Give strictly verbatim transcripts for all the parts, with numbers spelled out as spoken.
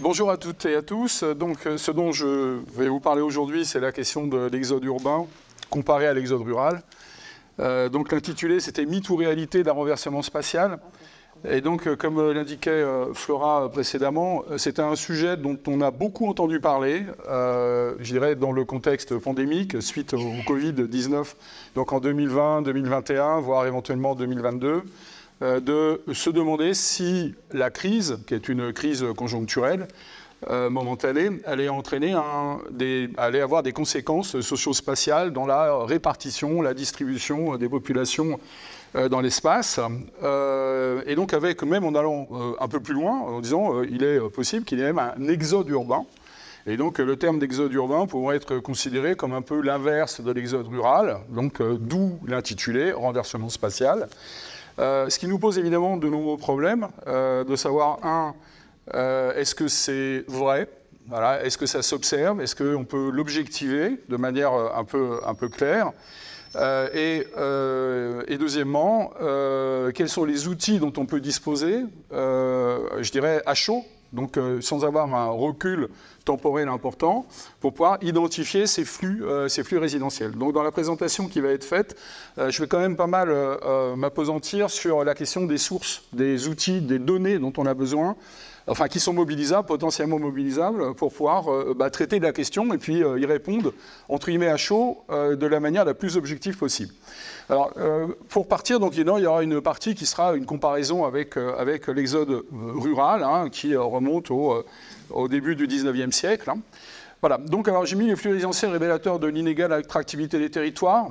Bonjour à toutes et à tous. Donc, ce dont je vais vous parler aujourd'hui, c'est la question de l'exode urbain comparé à l'exode rural. Euh, donc, l'intitulé, c'était « Mythe ou réalité d'un renversement spatial ». Et donc, comme l'indiquait Flora précédemment, c'est un sujet dont on a beaucoup entendu parler, euh, je dirais dans le contexte pandémique, suite au Covid dix-neuf, donc en deux mille vingt, deux mille vingt et un, voire éventuellement deux mille vingt-deux. Euh, de se demander si la crise, qui est une crise conjoncturelle, euh, momentanée, allait entraîner un, des, allait avoir des conséquences socio-spatiales dans la répartition, la distribution des populations euh, dans l'espace. Euh, et donc avec, même en allant euh, un peu plus loin, en disant euh, il est possible qu'il y ait même un exode urbain. Et donc le terme d'exode urbain pourrait être considéré comme un peu l'inverse de l'exode rural, donc euh, d'où l'intitulé renversement spatial. Euh, ce qui nous pose évidemment de nombreux problèmes, euh, de savoir, un, euh, est-ce que c'est vrai, voilà, est-ce que ça s'observe, est-ce qu'on peut l'objectiver de manière un peu, un peu claire, euh, et, euh, et deuxièmement, euh, quels sont les outils dont on peut disposer, euh, je dirais à chaud, donc euh, sans avoir un recul temporel important, pour pouvoir identifier ces flux, euh, ces flux résidentiels. Donc dans la présentation qui va être faite, euh, je vais quand même pas mal euh, euh, m'appesantir sur la question des sources, des outils, des données dont on a besoin, enfin qui sont mobilisables, potentiellement mobilisables, pour pouvoir euh, bah, traiter de la question et puis euh, y répondre, entre guillemets à chaud, euh, de la manière la plus objective possible. Alors, euh, pour partir, donc, il y aura une partie qui sera une comparaison avec, euh, avec l'exode rural, hein, qui euh, remonte au, euh, au début du dix-neuvième siècle. Hein. Voilà, donc alors j'ai mis les flux résidentiels révélateurs de l'inégale attractivité des territoires.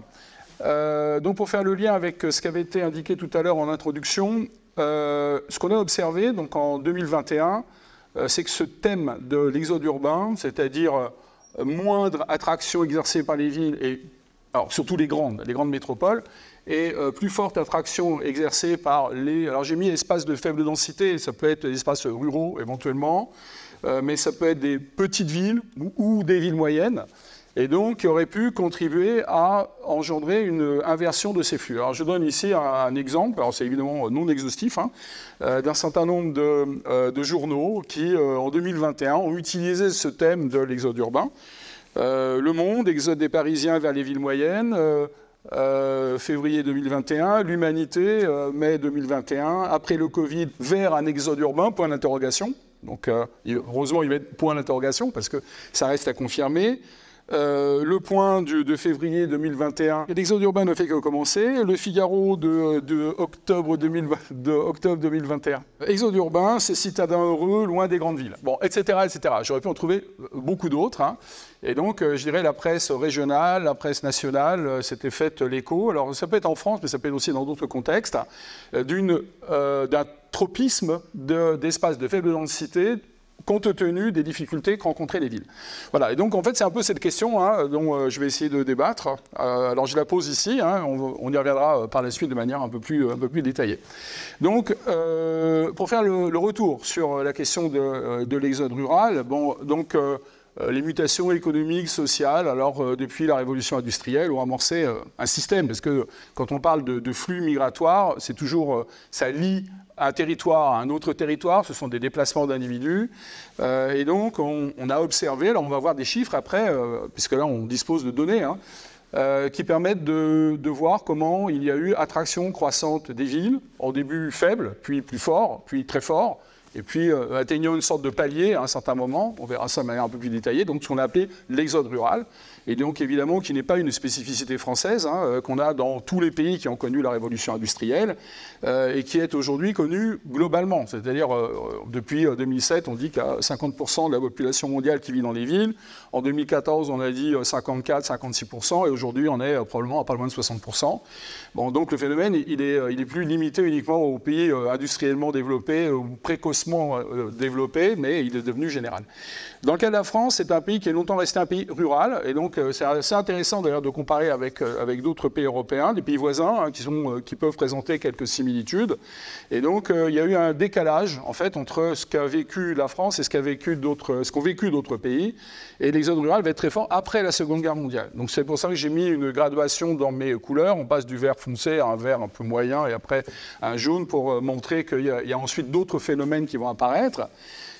Euh, donc pour faire le lien avec ce qui avait été indiqué tout à l'heure en introduction, euh, ce qu'on a observé donc, en deux mille vingt et un, euh, c'est que ce thème de l'exode urbain, c'est-à-dire euh, moindre attraction exercée par les villes et alors surtout les grandes, les grandes métropoles, et euh, plus forte attraction exercée par les... Alors j'ai mis espaces de faible densité, ça peut être des espaces ruraux éventuellement, euh, mais ça peut être des petites villes ou, ou des villes moyennes, et donc qui auraient pu contribuer à engendrer une inversion de ces flux. Alors je donne ici un, un exemple, alors c'est évidemment non exhaustif, hein, euh, d'un certain nombre de, euh, de journaux qui, euh, en deux mille vingt et un, ont utilisé ce thème de l'exode urbain. Euh, Le Monde, exode des Parisiens vers les villes moyennes, euh, euh, février deux mille vingt et un, L'Humanité, euh, mai deux mille vingt et un, après le Covid, vers un exode urbain, point d'interrogation. Donc, euh, heureusement, il va être point d'interrogation, parce que ça reste à confirmer. Euh, le Point du, de février deux mille vingt et un, l'exode urbain ne fait que commencer. Le Figaro de, de, octobre, deux mille vingt, de octobre deux mille vingt et un. Exode urbain, c'est citadins heureux, loin des grandes villes. Bon, et cetera, et cetera. J'aurais pu en trouver beaucoup d'autres. Hein. Et donc, euh, je dirais, la presse régionale, la presse nationale euh, s'était faite l'écho. Alors, ça peut être en France, mais ça peut être aussi dans d'autres contextes, euh, d'une, euh, d'un tropisme de, d'espaces de faible densité, compte tenu des difficultés que rencontraient les villes. Voilà, et donc en fait c'est un peu cette question hein, dont euh, je vais essayer de débattre. Euh, alors je la pose ici, hein, on, on y reviendra euh, par la suite de manière un peu plus, un peu plus détaillée. Donc euh, pour faire le, le retour sur la question de, de l'exode rural, bon, donc euh, les mutations économiques, sociales, alors euh, depuis la révolution industrielle, ont amorcé euh, un système, parce que quand on parle de, de flux migratoires, c'est toujours, euh, ça lie un territoire à un autre territoire, ce sont des déplacements d'individus, euh, et donc on, on a observé, alors on va voir des chiffres après, euh, puisque là on dispose de données, hein, euh, qui permettent de, de voir comment il y a eu attraction croissante des villes, au début faible, puis plus fort, puis très fort, et puis euh, atteignant une sorte de palier à un certain moment, on verra ça de manière un peu plus détaillée, donc ce qu'on a appelé l'exode rural, et donc évidemment qui n'est pas une spécificité française, hein, euh, qu'on a dans tous les pays qui ont connu la révolution industrielle, euh, et qui est aujourd'hui connue globalement, c'est-à-dire euh, depuis deux mille sept, on dit qu'il y a cinquante pour cent de la population mondiale qui vit dans les villes, en deux mille quatorze on a dit cinquante-quatre à cinquante-six pour cent, et aujourd'hui on est euh, probablement à pas loin de soixante pour cent. Bon, donc le phénomène, il est, il est plus limité uniquement aux pays euh, industriellement développés, ou précocement euh, développés, mais il est devenu général. Dans le cas de la France, c'est un pays qui est longtemps resté un pays rural, et donc euh, c'est assez intéressant d'ailleurs de comparer avec, euh, avec d'autres pays européens, des pays voisins, hein, qui, sont, euh, qui peuvent présenter quelques similitudes. Et donc euh, il y a eu un décalage en fait entre ce qu'a vécu la France et ce qu'a vécu d'autres, ce qu'ont vécu d'autres pays. Et l'exode rural va être très fort après la Seconde Guerre mondiale. Donc c'est pour ça que j'ai mis une graduation dans mes couleurs. On passe du vert foncé à un vert un peu moyen et après un jaune pour euh, montrer qu'il y, y a ensuite d'autres phénomènes qui vont apparaître.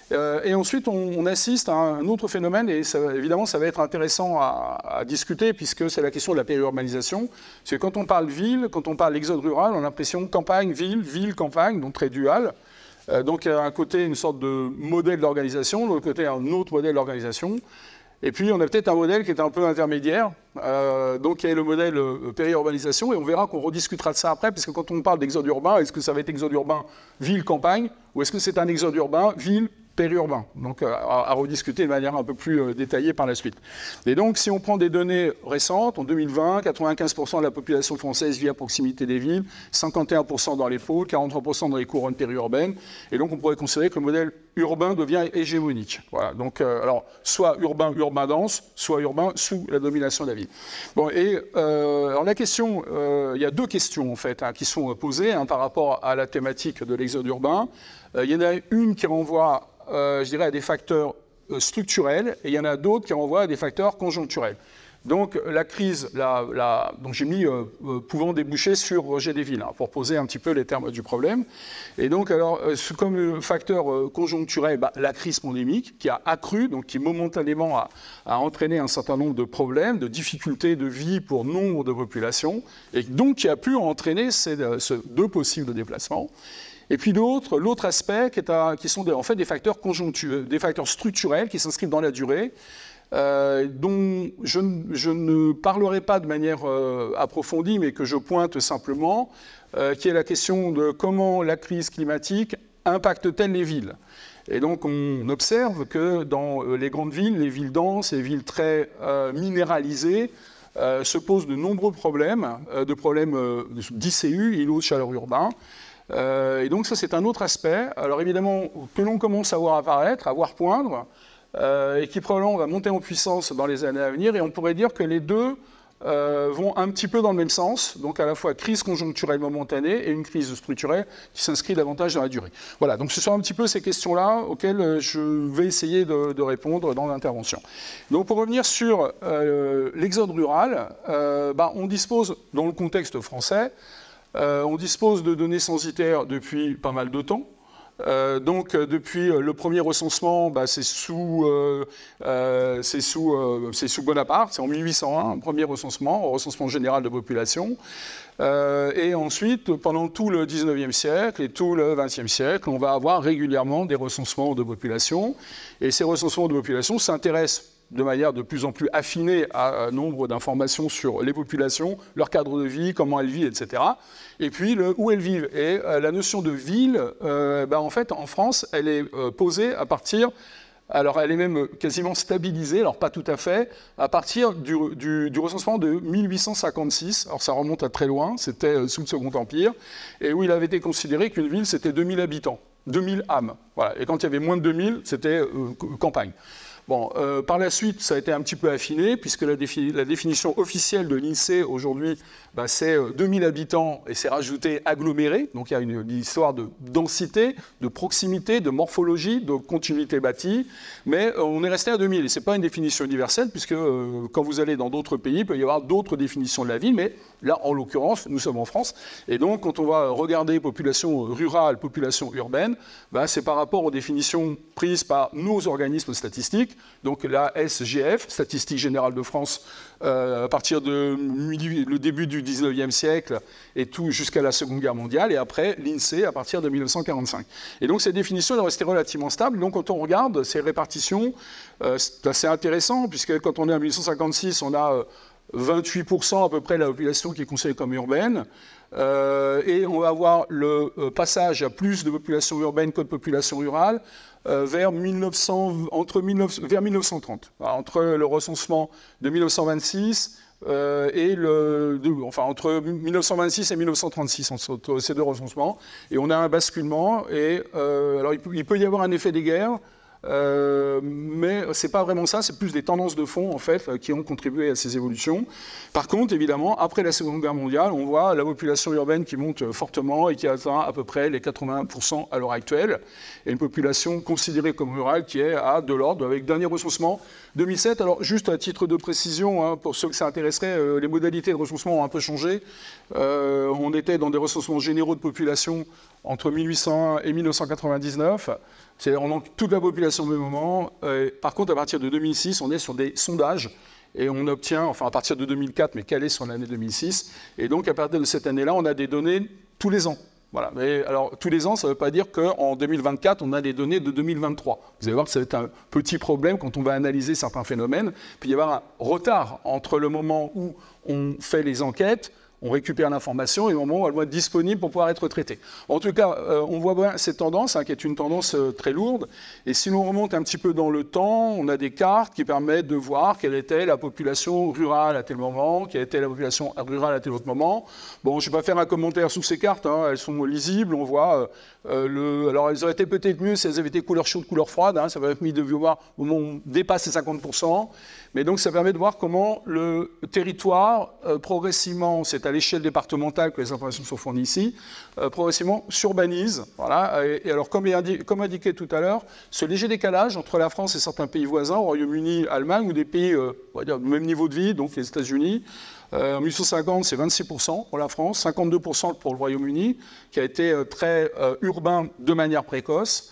Euh, et ensuite, on, on assiste à un autre phénomène, et ça, évidemment, ça va être intéressant à, à discuter, puisque c'est la question de la périurbanisation. C'est quand on parle ville, quand on parle d'exode rural, on a l'impression campagne, ville, ville, campagne, donc très dual. Euh, donc, il y a un côté, une sorte de modèle d'organisation, de l'autre côté, un autre modèle d'organisation. Et puis, on a peut-être un modèle qui est un peu intermédiaire, euh, donc il y a le modèle euh, périurbanisation, et on verra qu'on rediscutera de ça après, parce que quand on parle d'exode urbain, est-ce que ça va être exode urbain ville-campagne, ou est-ce que c'est un exode urbain ville périurbain, donc à, à rediscuter de manière un peu plus euh, détaillée par la suite. Et donc, si on prend des données récentes, en deux mille vingt, quatre-vingt-quinze pour cent de la population française vit à proximité des villes, cinquante et un pour cent dans les pôles, quarante-trois pour cent dans les couronnes périurbaines, et donc on pourrait considérer que le modèle urbain devient hégémonique. Voilà, donc, euh, alors, soit urbain, urbain dense, soit urbain sous la domination de la ville. Bon, et euh, alors la question, euh, il y a deux questions, en fait, hein, qui sont posées hein, par rapport à la thématique de l'exode urbain. Euh, il y en a une qui renvoie Euh, je dirais, à des facteurs euh, structurels, et il y en a d'autres qui renvoient à des facteurs conjoncturels. Donc la crise, la, la, donc j'ai mis euh, euh, pouvant déboucher sur rejet des villes, hein, pour poser un petit peu les termes du problème. Et donc, alors, euh, comme facteur euh, conjoncturel, bah, la crise pandémique qui a accru, donc qui momentanément a, a entraîné un certain nombre de problèmes, de difficultés de vie pour nombre de populations, et donc qui a pu entraîner ces, ces deux possibles déplacements. Et puis l'autre, l'autre aspect qui, est à, qui sont des, en fait des facteurs conjoncturels, des facteurs structurels qui s'inscrivent dans la durée, euh, dont je, je ne parlerai pas de manière euh, approfondie, mais que je pointe simplement, euh, qui est la question de comment la crise climatique impacte-t-elle les villes. Et donc on observe que dans les grandes villes, les villes denses, les villes très euh, minéralisées, euh, se posent de nombreux problèmes, euh, de problèmes euh, d'I C U, îlots de chaleur urbains. Euh, et donc ça, c'est un autre aspect. Alors évidemment, que l'on commence à voir apparaître, à voir poindre, euh, et qui probablement va monter en puissance dans les années à venir, et on pourrait dire que les deux euh, vont un petit peu dans le même sens, donc à la fois crise conjoncturelle momentanée et une crise structurelle qui s'inscrit davantage dans la durée. Voilà, donc ce sont un petit peu ces questions-là auxquelles je vais essayer de, de répondre dans l'intervention. Donc pour revenir sur euh, l'exode rural, euh, bah, on dispose, dans le contexte français, Euh, on dispose de données censitaires depuis pas mal de temps. Euh, donc, euh, depuis euh, le premier recensement, bah, c'est sous, euh, euh, c'est sous, euh, c'est sous Bonaparte, c'est en mille huit cent un, premier recensement, recensement général de population. Euh, et ensuite, pendant tout le dix-neuvième siècle et tout le vingtième siècle, on va avoir régulièrement des recensements de population. Et ces recensements de population s'intéressent de manière de plus en plus affinée à un nombre d'informations sur les populations, leur cadre de vie, comment elles vivent, et cetera. Et puis, le, où elles vivent. Et euh, la notion de ville, euh, bah, en fait, en France, elle est euh, posée à partir... Alors, elle est même quasiment stabilisée, alors pas tout à fait, à partir du, du, du recensement de mille huit cent cinquante-six. Alors, ça remonte à très loin, c'était sous le Second Empire, et où il avait été considéré qu'une ville, c'était deux mille habitants, deux mille âmes. Voilà. Et quand il y avait moins de deux mille, c'était euh, campagne. Bon, euh, par la suite, ça a été un petit peu affiné, puisque la, défi la définition officielle de l'INSEE, aujourd'hui, bah, c'est deux mille habitants, et c'est rajouté aggloméré. Donc il y a une, une histoire de densité, de proximité, de morphologie, de continuité bâtie, mais euh, on est resté à deux mille. Et ce n'est pas une définition universelle, puisque euh, quand vous allez dans d'autres pays, il peut y avoir d'autres définitions de la ville, mais là, en l'occurrence, nous sommes en France. Et donc, quand on va regarder population rurale, population urbaine, bah, c'est par rapport aux définitions prises par nos organismes statistiques, donc la S G F, Statistique Générale de France, euh, à partir de le début du dix-neuvième siècle et tout jusqu'à la Seconde Guerre mondiale, et après l'INSEE à partir de mille neuf cent quarante-cinq. Et donc ces définitions sont restées relativement stables. Donc quand on regarde ces répartitions, euh, c'est assez intéressant, puisque quand on est en mille neuf cent cinquante-six, on a euh, vingt-huit pour cent à peu près de la population qui est considérée comme urbaine. Euh, et on va avoir le euh, passage à plus de population urbaine que de population rurale euh, vers, mille neuf cents, entre mille neuf cents, vers mille neuf cent trente. Alors, entre le recensement de mille neuf cent vingt-six euh, et le, de, enfin entre mille neuf cent vingt-six et mille neuf cent trente-six, entre ces deux recensements, et on a un basculement. Et euh, alors il peut, il peut y avoir un effet des guerres. Euh, mais ce n'est pas vraiment ça, c'est plus des tendances de fond en fait qui ont contribué à ces évolutions. Par contre, évidemment, après la Seconde Guerre mondiale, on voit la population urbaine qui monte fortement et qui atteint à peu près les quatre-vingts pour cent à l'heure actuelle, et une population considérée comme rurale qui est à de l'ordre, avec dernier recensement deux mille sept. Alors juste à titre de précision, hein, pour ceux que ça intéresserait, euh, les modalités de recensement ont un peu changé. Euh, on était dans des recensements généraux de population entre mille huit cent un et mille neuf cent quatre-vingt-dix-neuf. C'est on manque toute la population au même moment. Euh, par contre, à partir de deux mille six, on est sur des sondages et on obtient, enfin à partir de deux mille quatre, mais calé sur l'année deux mille six. Et donc, à partir de cette année-là, on a des données tous les ans. Voilà. Mais alors, tous les ans, ça ne veut pas dire qu'en deux mille vingt-quatre, on a des données de deux mille vingt-trois. Vous allez voir que ça va être un petit problème quand on va analyser certains phénomènes. Puis il va y avoir un retard entre le moment où on fait les enquêtes, on récupère l'information et au moment où elle va être disponible pour pouvoir être traitée. En tout cas, euh, on voit bien cette tendance, hein, qui est une tendance euh, très lourde. Et si l'on remonte un petit peu dans le temps, on a des cartes qui permettent de voir quelle était la population rurale à tel moment, quelle était la population rurale à tel autre moment. Bon, je ne vais pas faire un commentaire sur ces cartes, hein, elles sont lisibles, on voit... Euh, euh, le... Alors, elles auraient été peut-être mieux si elles avaient été couleur chaude, couleur froide, hein, ça va permettre de voir au moment où on dépasse les cinquante pour cent. Mais donc, ça permet de voir comment le territoire, euh, progressivement, c'est à l'échelle départementale que les informations sont fournies ici, euh, progressivement s'urbanise. Voilà. Et, et alors, comme, indi comme indiqué tout à l'heure, ce léger décalage entre la France et certains pays voisins, Royaume-Uni, Allemagne, ou des pays euh, on va dire, du même niveau de vie, donc les États-Unis, euh, en mille huit cent cinquante, c'est vingt-six pour cent pour la France, cinquante-deux pour cent pour le Royaume-Uni, qui a été euh, très euh, urbain de manière précoce.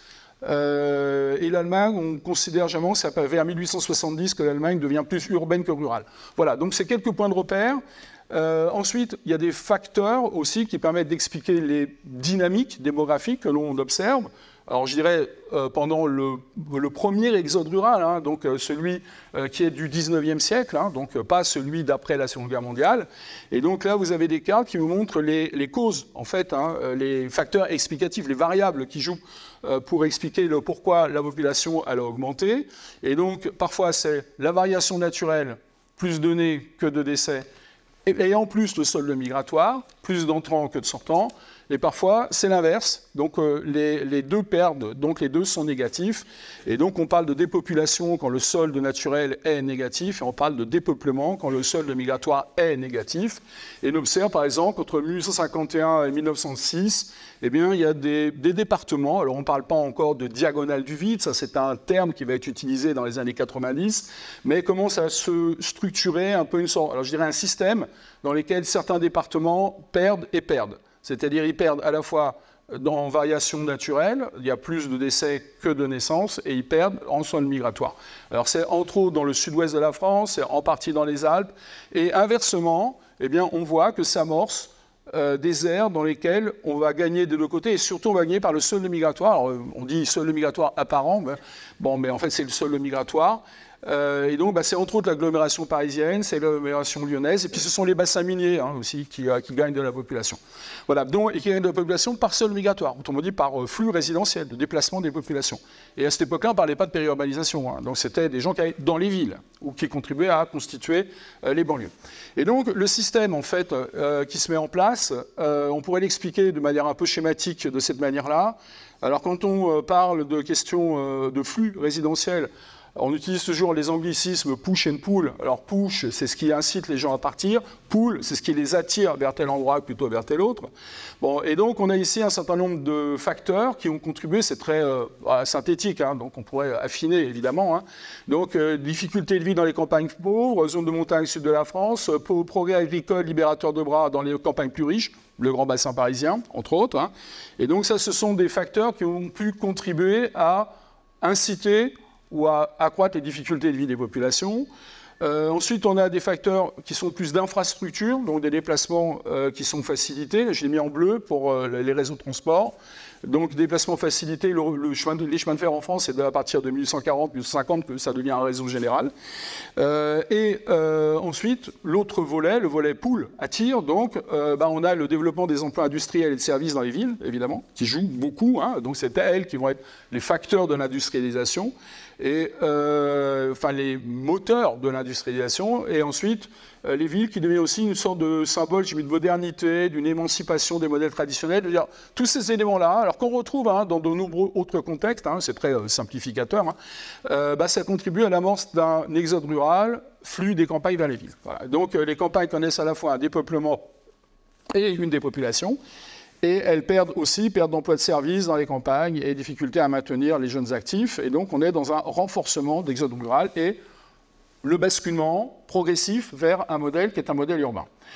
Euh, et l'Allemagne, on considère jamais que c'est vers mille huit cent soixante-dix que l'Allemagne devient plus urbaine que rurale. Voilà, donc c'est quelques points de repère. Euh, ensuite, il y a des facteurs aussi qui permettent d'expliquer les dynamiques démographiques que l'on observe. Alors je dirais euh, pendant le, le premier exode rural, hein, donc euh, celui euh, qui est du dix-neuvième siècle, hein, donc euh, pas celui d'après la Seconde Guerre mondiale. Et donc là, vous avez des cartes qui vous montrent les, les causes, en fait, hein, les facteurs explicatifs, les variables qui jouent euh, pour expliquer le pourquoi la population elle a augmenté. Et donc parfois c'est la variation naturelle, plus de nés que de décès, et, et en plus le solde migratoire, plus d'entrants que de sortants. Et parfois, c'est l'inverse. Donc, euh, les, les deux perdent, donc les deux sont négatifs. Et donc, on parle de dépopulation quand le solde naturel est négatif, et on parle de dépeuplement quand le solde migratoire est négatif. Et on observe, par exemple, entre mille huit cent cinquante et un et mille neuf cent six, eh bien, il y a des, des départements. Alors, on ne parle pas encore de diagonale du vide, ça, c'est un terme qui va être utilisé dans les années quatre-vingt-dix, mais commence à se structurer un peu une sorte, alors je dirais un système dans lequel certains départements perdent et perdent. C'est-à-dire ils perdent à la fois dans variation naturelle, il y a plus de décès que de naissances, et ils perdent en sol migratoire. Alors c'est entre autres dans le sud-ouest de la France, c'est en partie dans les Alpes, et inversement, eh bien, on voit que s'amorcent euh, des aires dans lesquelles on va gagner des deux côtés, et surtout on va gagner par le solde migratoire. Alors, on dit solde migratoire apparent, ben, bon, mais en fait c'est le solde migratoire. Euh, et donc, bah, c'est entre autres l'agglomération parisienne, c'est l'agglomération lyonnaise, et puis ce sont les bassins miniers hein, aussi qui, euh, qui gagnent de la population. Voilà, donc, et qui gagnent de la population par sol migratoire, autrement dit par euh, flux résidentiel, de déplacement des populations. Et à cette époque-là, on ne parlait pas de périurbanisation, hein, donc c'était des gens qui allaient dans les villes, ou qui contribuaient à constituer euh, les banlieues. Et donc, le système, en fait, euh, qui se met en place, euh, on pourrait l'expliquer de manière un peu schématique de cette manière-là. Alors, quand on euh, parle de questions euh, de flux résidentiels, on utilise toujours les anglicismes push and pull. Alors push, c'est ce qui incite les gens à partir. Pull, c'est ce qui les attire vers tel endroit plutôt vers tel autre. Bon, et donc on a ici un certain nombre de facteurs qui ont contribué. C'est très euh, synthétique, hein, donc on pourrait affiner évidemment. Hein. Donc euh, difficulté de vie dans les campagnes pauvres, zone de montagne sud de la France, pro progrès agricole libérateur de bras dans les campagnes plus riches, le Grand Bassin parisien, entre autres. Hein. Et donc ça, ce sont des facteurs qui ont pu contribuer à inciter ou à accroître les difficultés de vie des populations. Euh, ensuite, on a des facteurs qui sont plus d'infrastructure, donc des déplacements euh, qui sont facilités. Je l'ai mis en bleu pour euh, les réseaux de transport. Donc, déplacements facilités, le, le chemin de, les chemins de fer en France, c'est à partir de mille huit cent quarante, mille huit cent cinquante que ça devient un réseau général. Euh, et euh, ensuite, l'autre volet, le volet pool, attire. Donc, euh, bah, on a le développement des emplois industriels et de services dans les villes, évidemment, qui jouent beaucoup. Hein, donc, c'est elles qui vont être les facteurs de l'industrialisation et euh, enfin les moteurs de l'industrialisation, et ensuite euh, les villes qui deviennent aussi une sorte de symbole de modernité, d'une émancipation des modèles traditionnels. Dire, tous ces éléments-là, alors qu'on retrouve hein, dans de nombreux autres contextes, hein, c'est très euh, simplificateur, hein, euh, bah, ça contribue à l'amorce d'un exode rural, flux des campagnes vers les villes. Voilà. Donc euh, les campagnes connaissent à la fois un dépeuplement et une dépopulation. Et elles perdent aussi, perte d'emploi de services dans les campagnes et difficulté à maintenir les jeunes actifs. Et donc, on est dans un renforcement d'exode rural et le basculement progressif vers un modèle qui est un modèle urbain.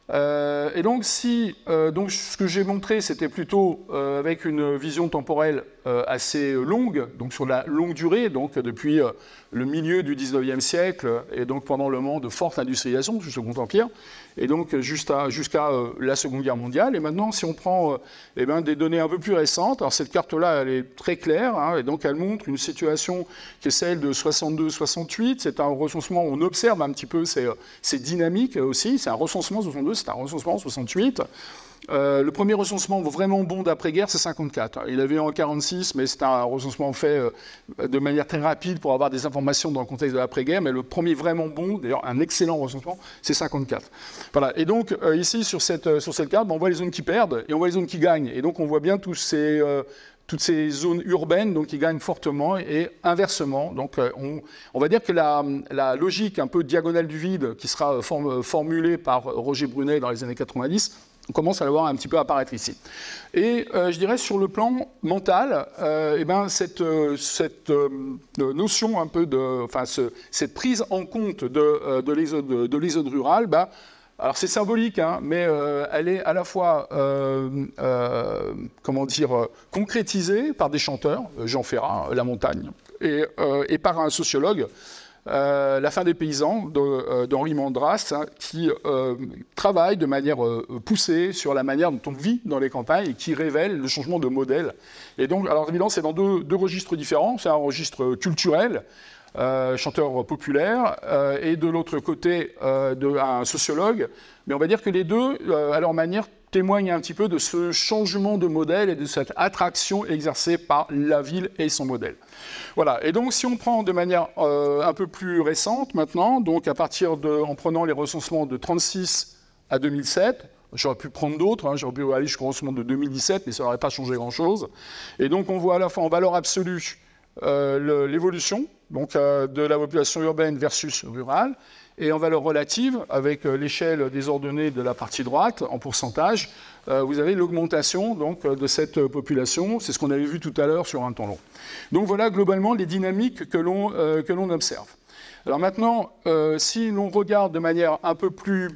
Euh, et donc, si, euh, donc, ce que j'ai montré, c'était plutôt euh, avec une vision temporelle euh, assez longue, donc sur la longue durée, donc depuis euh, le milieu du dix-neuvième siècle, et donc pendant le moment de forte industrialisation du Second Empire, et donc jusqu'à jusqu'à euh, la Seconde Guerre mondiale. Et maintenant, si on prend euh, eh ben, des données un peu plus récentes, alors cette carte-là, elle est très claire, hein, et donc elle montre une situation qui est celle de soixante-deux soixante-huit. C'est un recensement, on observe un petit peu ces, ces dynamiques aussi. C'est un recensement soixante-deux, c'est un recensement soixante-huit. Euh, le premier recensement vraiment bon d'après-guerre, c'est cinquante-quatre. Il avait eu en quarante-six, mais c'est un recensement fait euh, de manière très rapide pour avoir des informations dans le contexte de l'après-guerre. Mais le premier vraiment bon, d'ailleurs un excellent recensement, c'est cinquante-quatre. Voilà. Et donc euh, ici sur cette, euh, sur cette carte, ben, on voit les zones qui perdent et on voit les zones qui gagnent. Et donc on voit bien tous ces, euh, toutes ces zones urbaines donc, qui gagnent fortement et inversement. Donc euh, on, on va dire que la, la logique un peu diagonale du vide qui sera form, formulée par Roger Brunet dans les années quatre-vingt-dix, on commence à la voir un petit peu apparaître ici. Et euh, je dirais sur le plan mental, euh, eh ben, cette, euh, cette euh, notion un peu de, enfin, ce, cette prise en compte de, euh, de l'exode de l'exode rural, bah, alors c'est symbolique, hein, mais euh, elle est à la fois, euh, euh, comment dire, euh, concrétisée par des chanteurs, Jean Ferrat, La Montagne, et, euh, et par un sociologue. Euh, La fin des paysans d'Henri de, euh, Mandras, hein, qui euh, travaille de manière euh, poussée sur la manière dont on vit dans les campagnes et qui révèle le changement de modèle. Et donc, alors évidemment, c'est dans deux, deux registres différents. C'est un registre culturel, euh, chanteur populaire, euh, et de l'autre côté, euh, de, un sociologue. Mais on va dire que les deux, euh, à leur manière, témoigne un petit peu de ce changement de modèle et de cette attraction exercée par la ville et son modèle. Voilà, et donc si on prend de manière euh, un peu plus récente maintenant, donc à partir de, en prenant les recensements de trente-six à deux mille sept, j'aurais pu prendre d'autres, hein, j'aurais pu aller jusqu'au recensement de deux mille dix-sept, mais ça n'aurait pas changé grand-chose. Et donc on voit à la fois en valeur absolue euh, l'évolution donc, euh, de la population urbaine versus rurale, et en valeur relative, avec euh, l'échelle des ordonnées de la partie droite, en pourcentage, euh, vous avez l'augmentation donc, de cette population. C'est ce qu'on avait vu tout à l'heure sur un temps long. Donc voilà globalement les dynamiques que l'on euh, que l'on observe. Alors maintenant, euh, si l'on regarde de manière un peu plus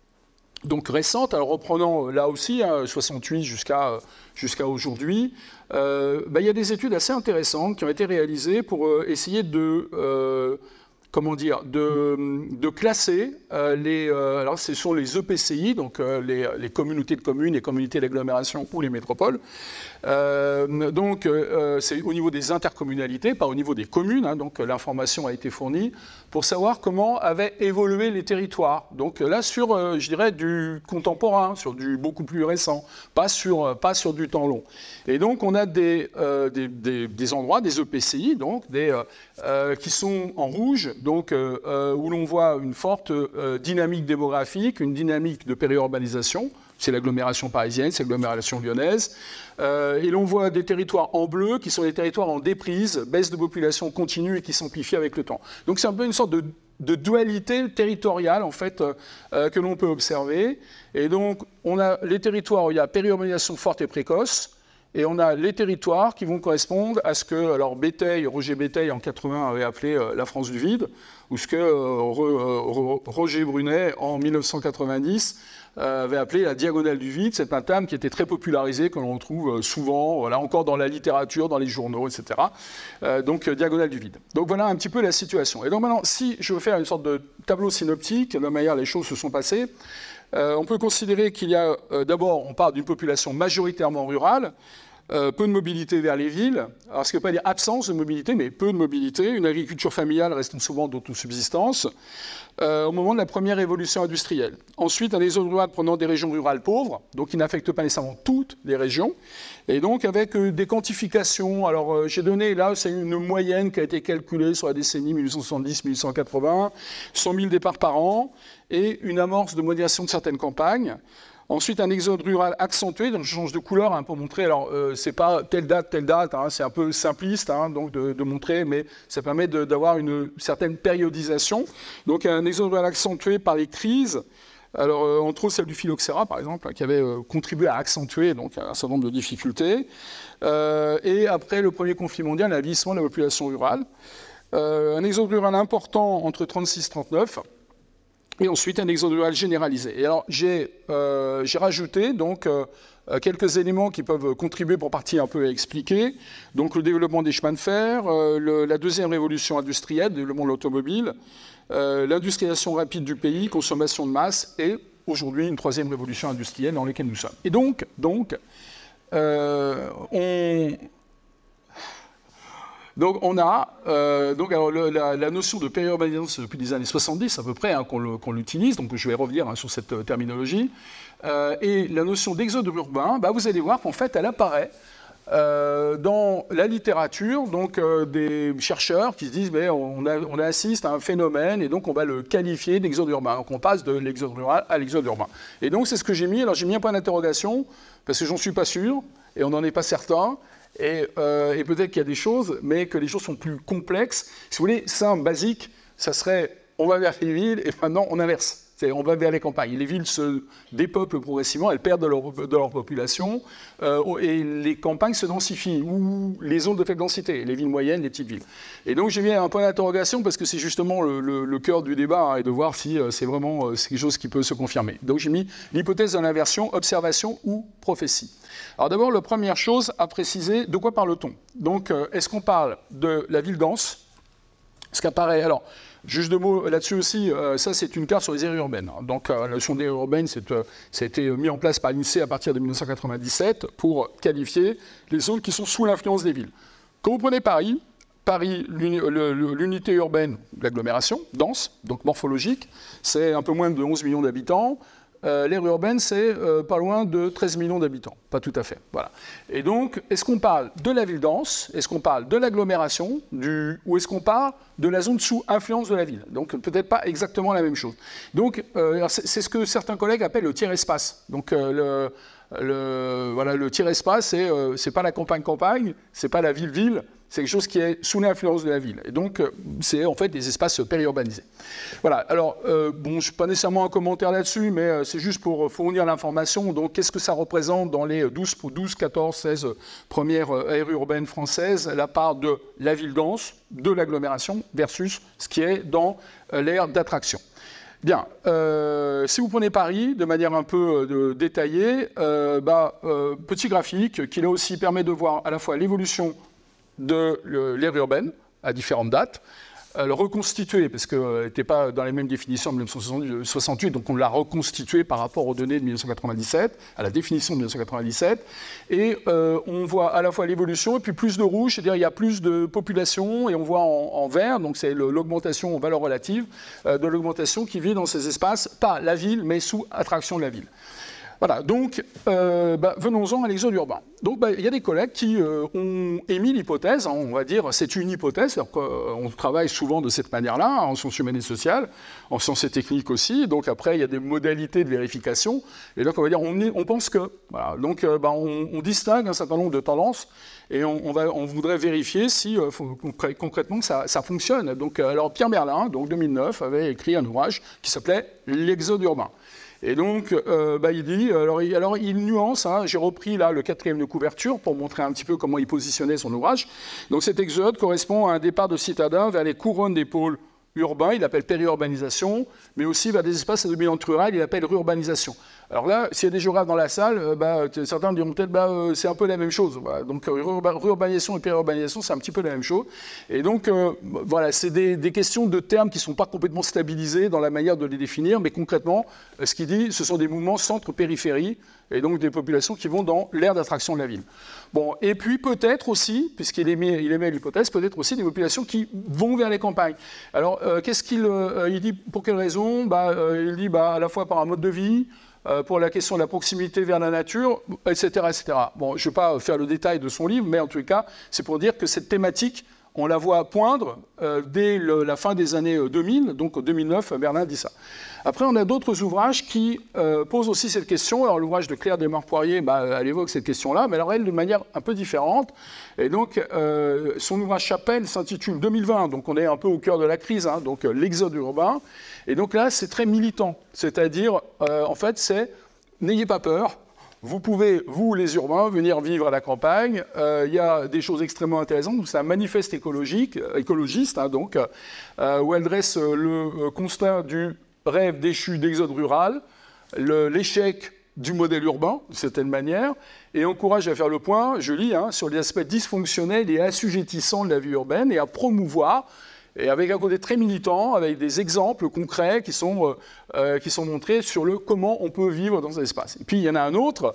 donc, récente, alors reprenant là aussi, hein, soixante-huit jusqu'à jusqu'à aujourd'hui, euh, bah, il y a des études assez intéressantes qui ont été réalisées pour euh, essayer de... Euh, comment dire, de, de classer euh, les, euh, alors ce sont les E P C I, donc euh, les, les communautés de communes, les communautés d'agglomération ou les métropoles. Euh, donc euh, c'est au niveau des intercommunalités, pas au niveau des communes, hein, donc l'information a été fournie pour savoir comment avaient évolué les territoires. Donc là sur, euh, je dirais, du contemporain, sur du beaucoup plus récent, pas sur, pas sur du temps long. Et donc on a des, euh, des, des, des endroits, des E P C I, donc des, euh, qui sont en rouge, donc, euh, où l'on voit une forte euh, dynamique démographique, une dynamique de périurbanisation. C'est l'agglomération parisienne, c'est l'agglomération lyonnaise. Euh, et l'on voit des territoires en bleu qui sont des territoires en déprise, baisse de population continue et qui s'amplifient avec le temps. Donc c'est un peu une sorte de, de dualité territoriale en fait, euh, que l'on peut observer. Et donc on a les territoires où il y a périurbanisation forte et précoce, et on a les territoires qui vont correspondre à ce que, alors Béteille, Roger Béteille en quatre-vingts avait appelé euh, la France du vide, ou ce que euh, Re, Roger Brunet en mille neuf cent quatre-vingt-dix euh, avait appelé la diagonale du vide. C'est un terme qui était très popularisé, que l'on retrouve souvent, voilà, encore dans la littérature, dans les journaux, et cetera. Euh, donc euh, diagonale du vide. Donc voilà un petit peu la situation. Et donc maintenant, si je veux faire une sorte de tableau synoptique, de la manière les choses se sont passées, Euh, on peut considérer qu'il y a, euh, d'abord, on parle d'une population majoritairement rurale, euh, peu de mobilité vers les villes. Alors, ce qui ne veut pas dire absence de mobilité, mais peu de mobilité. Une agriculture familiale restant souvent d'autosubsistance euh, au moment de la première évolution industrielle. Ensuite, un exode rural prenant des régions rurales pauvres, donc qui n'affecte pas nécessairement toutes les régions, et donc avec euh, des quantifications. Alors, euh, j'ai donné, là, c'est une moyenne qui a été calculée sur la décennie mille huit cent soixante-dix à mille huit cent quatre-vingts, cent mille départs par an, et une amorce de modération de certaines campagnes. Ensuite, un exode rural accentué, donc je change de couleur hein, pour montrer, alors euh, c'est pas telle date, telle date, hein, c'est un peu simpliste hein, donc de, de montrer, mais ça permet d'avoir une certaine périodisation. Donc un exode rural accentué par les crises, alors euh, entre autres celle du phylloxéra par exemple, hein, qui avait euh, contribué à accentuer donc, un certain nombre de difficultés. Euh, et après le premier conflit mondial, un vieillissement de la population rurale. Euh, un exode rural important entre trente-six et trente-neuf. et ensuite un exode rural généralisé. Et alors j'ai euh, rajouté donc euh, quelques éléments qui peuvent contribuer pour partie un peu à expliquer. Donc le développement des chemins de fer, euh, le, la deuxième révolution industrielle, le développement de l'automobile, euh, l'industrialisation rapide du pays, consommation de masse, et aujourd'hui une troisième révolution industrielle dans laquelle nous sommes. Et donc, donc euh, on... Donc on a euh, donc, alors, le, la, la notion de périurbanisation depuis les années soixante-dix à peu près hein, qu'on qu'on l'utilise, donc je vais revenir hein, sur cette euh, terminologie. Euh, et la notion d'exode urbain, bah, vous allez voir qu'en fait elle apparaît euh, dans la littérature, donc euh, des chercheurs qui se disent mais on, a, on assiste à un phénomène et donc on va le qualifier d'exode urbain. Donc on passe de l'exode rural à l'exode urbain. Et donc c'est ce que j'ai mis. Alors j'ai mis un point d'interrogation parce que j'en suis pas sûr et on n'en est pas certain. Et, euh, et peut-être qu'il y a des choses, mais que les choses sont plus complexes. Si vous voulez, simple, basique, ça serait on va vers les villes et maintenant on inverse. On va vers les campagnes. Les villes se dépeuplent progressivement, elles perdent de leur, de leur population euh, et les campagnes se densifient, ou les zones de faible densité, les villes moyennes, les petites villes. Et donc j'ai mis un point d'interrogation parce que c'est justement le, le, le cœur du débat hein, et de voir si euh, c'est vraiment euh, quelque chose qui peut se confirmer. Donc j'ai mis l'hypothèse de l'inversion, observation ou prophétie. Alors d'abord, la première chose à préciser, de quoi parle-t-on? Donc euh, est-ce qu'on parle de la ville dense? Ce qu'apparaît, alors, juste deux mots là-dessus aussi, euh, ça c'est une carte sur les aires urbaines. Donc euh, la notion d'aire urbaine, euh, ça a été mis en place par l'INSEE à partir de mille neuf cent quatre-vingt-dix-sept pour qualifier les zones qui sont sous l'influence des villes. Quand vous prenez Paris, Paris, l'unité urbaine, l'agglomération, dense, donc morphologique, c'est un peu moins de onze millions d'habitants. Euh, l'aire urbaine, c'est euh, pas loin de treize millions d'habitants. Pas tout à fait. Voilà. Et donc, est-ce qu'on parle de la ville dense? Est-ce qu'on parle de l'agglomération? Du... Ou est-ce qu'on parle de la zone sous influence de la ville? Donc, peut-être pas exactement la même chose. Donc, euh, c'est ce que certains collègues appellent le tiers-espace. Donc, euh, le, le, voilà, le tiers-espace, c'est euh, c'est pas la campagne-campagne, c'est pas la ville-ville, c'est quelque chose qui est sous l'influence de la ville. Et donc, c'est en fait des espaces périurbanisés. Voilà. Alors, euh, bon, je ne suis pas nécessairement un commentaire là-dessus, mais euh, c'est juste pour fournir l'information. Donc, qu'est-ce que ça représente dans les douze, quatorze, seize premières aires urbaines françaises, la part de la ville dense, de l'agglomération, versus ce qui est dans euh, l'aire d'attraction. Bien, euh, si vous prenez Paris de manière un peu euh, détaillée, euh, bah, euh, petit graphique qui là aussi permet de voir à la fois l'évolution de l'aire urbaine à différentes dates, euh, le reconstituer, parce qu'elle n'était pas dans les mêmes définitions en mille neuf cent soixante-huit, donc on l'a reconstitué par rapport aux données de mille neuf cent quatre-vingt-dix-sept, à la définition de mille neuf cent quatre-vingt-dix-sept, et euh, on voit à la fois l'évolution et puis plus de rouge, c'est-à-dire il y a plus de population, et on voit en, en vert, donc c'est l'augmentation en valeur relative, euh, de l'augmentation qui vit dans ces espaces, pas la ville, mais sous attraction de la ville. Voilà, donc euh, bah, venons-en à l'exode urbain. Donc bah, il y a des collègues qui euh, ont émis l'hypothèse, hein, on va dire c'est une hypothèse, alors qu'on travaille souvent de cette manière-là, hein, en sciences humaines et sociales, en sciences et techniques aussi, donc après il y a des modalités de vérification, et donc on va dire on, on pense que, voilà, donc euh, bah, on, on distingue un certain nombre de tendances, et on, on, va, on voudrait vérifier si euh, concrètement ça, ça fonctionne. Donc, alors Pierre Merlin, donc deux mille neuf, avait écrit un ouvrage qui s'appelait L'exode urbain. Et donc, euh, bah, il dit, alors, il, alors il nuance, hein, j'ai repris là le quatrième de couverture pour montrer un petit peu comment il positionnait son ouvrage. Donc cet exode correspond à un départ de citadins vers les couronnes des pôles urbains, il appelle périurbanisation, mais aussi vers des espaces à dominante rurale, il appelle rurbanisation. Alors là, s'il y a des géographes dans la salle, euh, bah, certains diront peut-être bah, euh, c'est un peu la même chose. Voilà. Donc rurbanisation et périurbanisation, c'est un petit peu la même chose. Et donc, euh, voilà, c'est des, des questions de termes qui ne sont pas complètement stabilisés dans la manière de les définir, mais concrètement, ce qu'il dit, ce sont des mouvements centre-périphérie, et donc des populations qui vont dans l'aire d'attraction de la ville. Bon, et puis peut-être aussi, puisqu'il émet, il émet l'hypothèse, peut-être aussi des populations qui vont vers les campagnes. Alors, euh, qu'est-ce qu'il euh, il dit, pour quelle raison? Bah, euh, il dit bah, à la fois par un mode de vie, euh, pour la question de la proximité vers la nature, et cetera, et cetera. Bon, je ne vais pas faire le détail de son livre, mais en tout cas, c'est pour dire que cette thématique, on la voit poindre euh, dès le, la fin des années deux mille, donc en deux mille neuf, Merlin dit ça. Après, on a d'autres ouvrages qui euh, posent aussi cette question. Alors, l'ouvrage de Claire Desmarres-Poirier, bah, elle évoque cette question-là, mais alors elle, de manière un peu différente. Et donc, euh, son ouvrage Chapelle s'intitule deux mille vingt, donc on est un peu au cœur de la crise, hein, donc euh, l'exode urbain. Et donc là, c'est très militant. C'est-à-dire, euh, en fait, c'est n'ayez pas peur. Vous pouvez, vous les urbains, venir vivre à la campagne. Euh, il y a des choses extrêmement intéressantes. C'est un manifeste écologique, écologiste, hein, donc, euh, où elle dresse le constat du rêve déchu d'exode rural, l'échec du modèle urbain, d'une certaine manière, et encourage à faire le point, je lis, hein, sur les aspects dysfonctionnels et assujettissants de la vie urbaine, et à promouvoir, et avec un côté très militant, avec des exemples concrets qui sont, euh, qui sont montrés sur le comment on peut vivre dans un espace. Et puis il y en a un autre,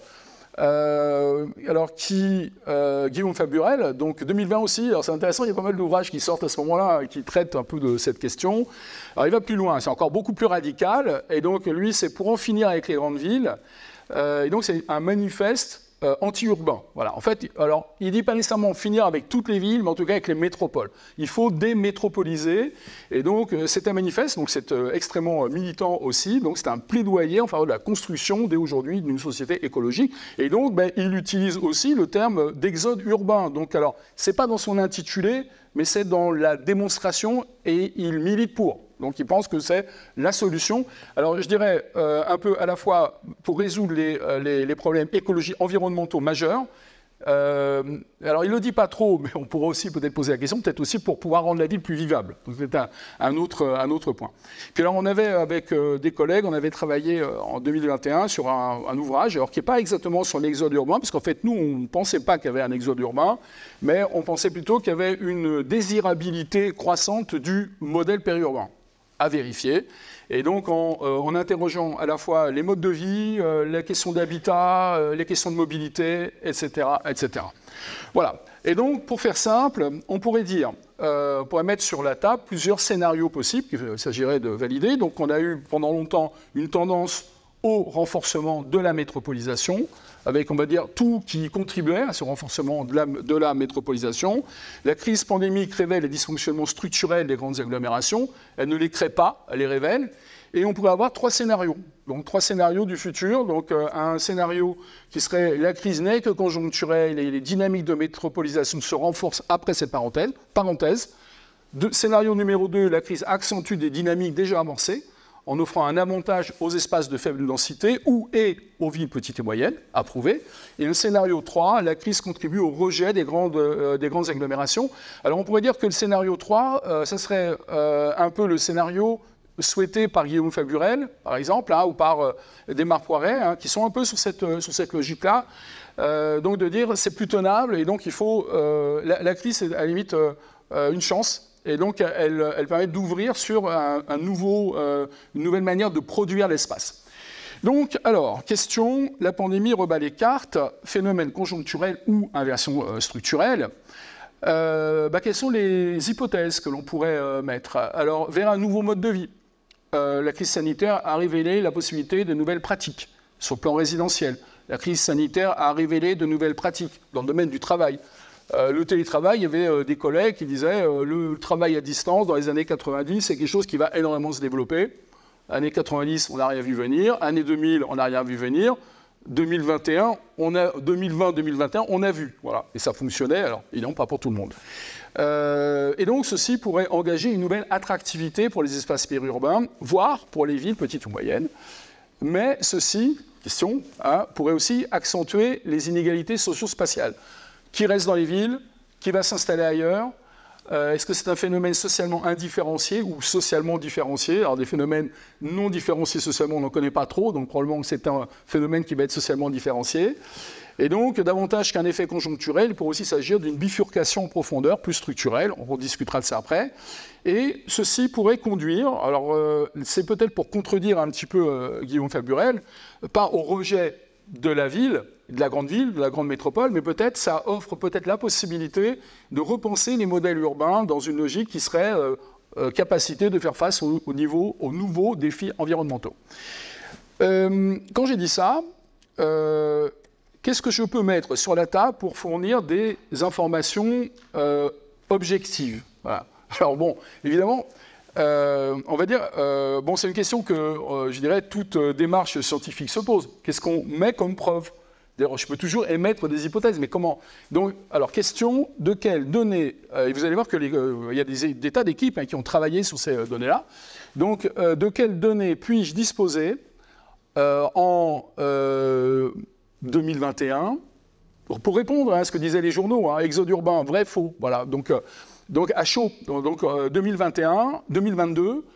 Euh, alors qui, euh, Guillaume Faburel, donc deux mille vingt aussi, alors c'est intéressant, il y a pas mal d'ouvrages qui sortent à ce moment-là qui traitent un peu de cette question. Alors il va plus loin, c'est encore beaucoup plus radical, et donc lui c'est pour en finir avec les grandes villes, euh, et donc c'est un manifeste euh, anti-urbain. Voilà. En fait, alors il dit pas nécessairement finir avec toutes les villes, mais en tout cas avec les métropoles. Il faut démétropoliser, et donc euh, c'est un manifeste, donc c'est euh, extrêmement militant aussi, donc c'est un plaidoyer en faveur de la construction dès aujourd'hui d'une société écologique, et donc ben, il utilise aussi le terme d'exode urbain. Donc alors, c'est pas dans son intitulé, mais c'est dans la démonstration, et il milite pour. Donc il pense que c'est la solution. Alors je dirais euh, un peu à la fois pour résoudre les, les, les problèmes écologiques environnementaux majeurs. Euh, alors il ne le dit pas trop, mais on pourrait aussi peut-être poser la question, peut-être aussi pour pouvoir rendre la ville plus vivable. Donc c'est un, un, autre, un autre point. Puis alors on avait avec euh, des collègues, on avait travaillé euh, en deux mille vingt et un sur un, un ouvrage, alors qui n'est pas exactement sur l'exode urbain, parce qu'en fait nous on ne pensait pas qu'il y avait un exode urbain, mais on pensait plutôt qu'il y avait une désirabilité croissante du modèle périurbain à vérifier. Et donc, en, euh, en interrogeant à la fois les modes de vie, euh, les questions d'habitat, euh, les questions de mobilité, et cetera, et cetera. Voilà. Et donc, pour faire simple, on pourrait dire, euh, on pourrait mettre sur la table plusieurs scénarios possibles qu'il s'agirait de valider. Donc, on a eu pendant longtemps une tendance au renforcement de la métropolisation, avec, on va dire, tout qui contribuait à ce renforcement de la, de la métropolisation. La crise pandémique révèle les dysfonctionnements structurels des grandes agglomérations. Elle ne les crée pas, elle les révèle. Et on pourrait avoir trois scénarios. Donc, trois scénarios du futur. Donc, euh, un scénario qui serait la crise n'est que conjoncturelle et les dynamiques de métropolisation se renforcent après cette parenthèse. parenthèse. De, scénario numéro deux, la crise accentue des dynamiques déjà amorcées, en offrant un avantage aux espaces de faible densité ou et aux villes petites et moyennes, approuvé. Et le scénario trois, la crise contribue au rejet des grandes, euh, des grandes agglomérations. Alors on pourrait dire que le scénario trois, euh, ça serait euh, un peu le scénario souhaité par Guillaume Faburel, par exemple, hein, ou par euh, Desmar Poiret, hein, qui sont un peu sur cette, euh, sur cette logique-là. Euh, donc de dire c'est plus tenable, et donc il faut... Euh, la, la crise, c'est à la limite euh, euh, une chance. Et donc, elle, elle permet d'ouvrir sur un, un nouveau, euh, une nouvelle manière de produire l'espace. Donc, alors, question, la pandémie rebat les cartes, phénomène conjoncturel ou inversion euh, structurelle. Euh, bah, quelles sont les hypothèses que l'on pourrait euh, mettre? Alors, vers un nouveau mode de vie. Euh, la crise sanitaire a révélé la possibilité de nouvelles pratiques sur le plan résidentiel. La crise sanitaire a révélé de nouvelles pratiques dans le domaine du travail. Euh, le télétravail, il y avait euh, des collègues qui disaient euh, le travail à distance dans les années quatre-vingt-dix, c'est quelque chose qui va énormément se développer. Années quatre-vingt-dix, on n'a rien vu venir. Années deux mille, on n'a rien vu venir. deux mille vingt et un, on a, deux mille vingt deux mille vingt et un, on a vu. Voilà. Et ça fonctionnait, alors évidemment pas pour tout le monde. Euh, et donc ceci pourrait engager une nouvelle attractivité pour les espaces périurbains, voire pour les villes petites ou moyennes. Mais ceci, question, hein, pourrait aussi accentuer les inégalités socio-spatiales. Qui reste dans les villes, qui va s'installer ailleurs. Euh, Est-ce que c'est un phénomène socialement indifférencié ou socialement différencié? Alors des phénomènes non différenciés socialement, on n'en connaît pas trop, donc probablement que c'est un phénomène qui va être socialement différencié. Et donc, davantage qu'un effet conjoncturel, il pourrait aussi s'agir d'une bifurcation en profondeur plus structurelle, on rediscutera de ça après. Et ceci pourrait conduire, alors euh, c'est peut-être pour contredire un petit peu euh, Guillaume Faburel, pas au rejet de la ville, de la grande ville, de la grande métropole, mais peut-être ça offre peut-être la possibilité de repenser les modèles urbains dans une logique qui serait euh, euh, capacité de faire face au, au niveau, aux nouveaux défis environnementaux. Euh, quand j'ai dit ça, euh, qu'est-ce que je peux mettre sur la table pour fournir des informations euh, objectives? Voilà. Alors bon, évidemment, Euh, on va dire, euh, bon, c'est une question que, euh, je dirais, toute euh, démarche scientifique se pose. Qu'est-ce qu'on met comme preuve? D'ailleurs, je peux toujours émettre des hypothèses, mais comment? Donc, alors, question de quelles données euh, et vous allez voir qu'il euh, y a des, des tas d'équipes hein, qui ont travaillé sur ces euh, données-là. Donc, euh, de quelles données puis-je disposer euh, en euh, deux mille vingt et un pour répondre à ce que disaient les journaux, hein, exode urbain, vrai, faux. Voilà. Donc, euh, Donc à chaud, donc, donc euh, deux mille vingt et un, deux mille vingt-deux,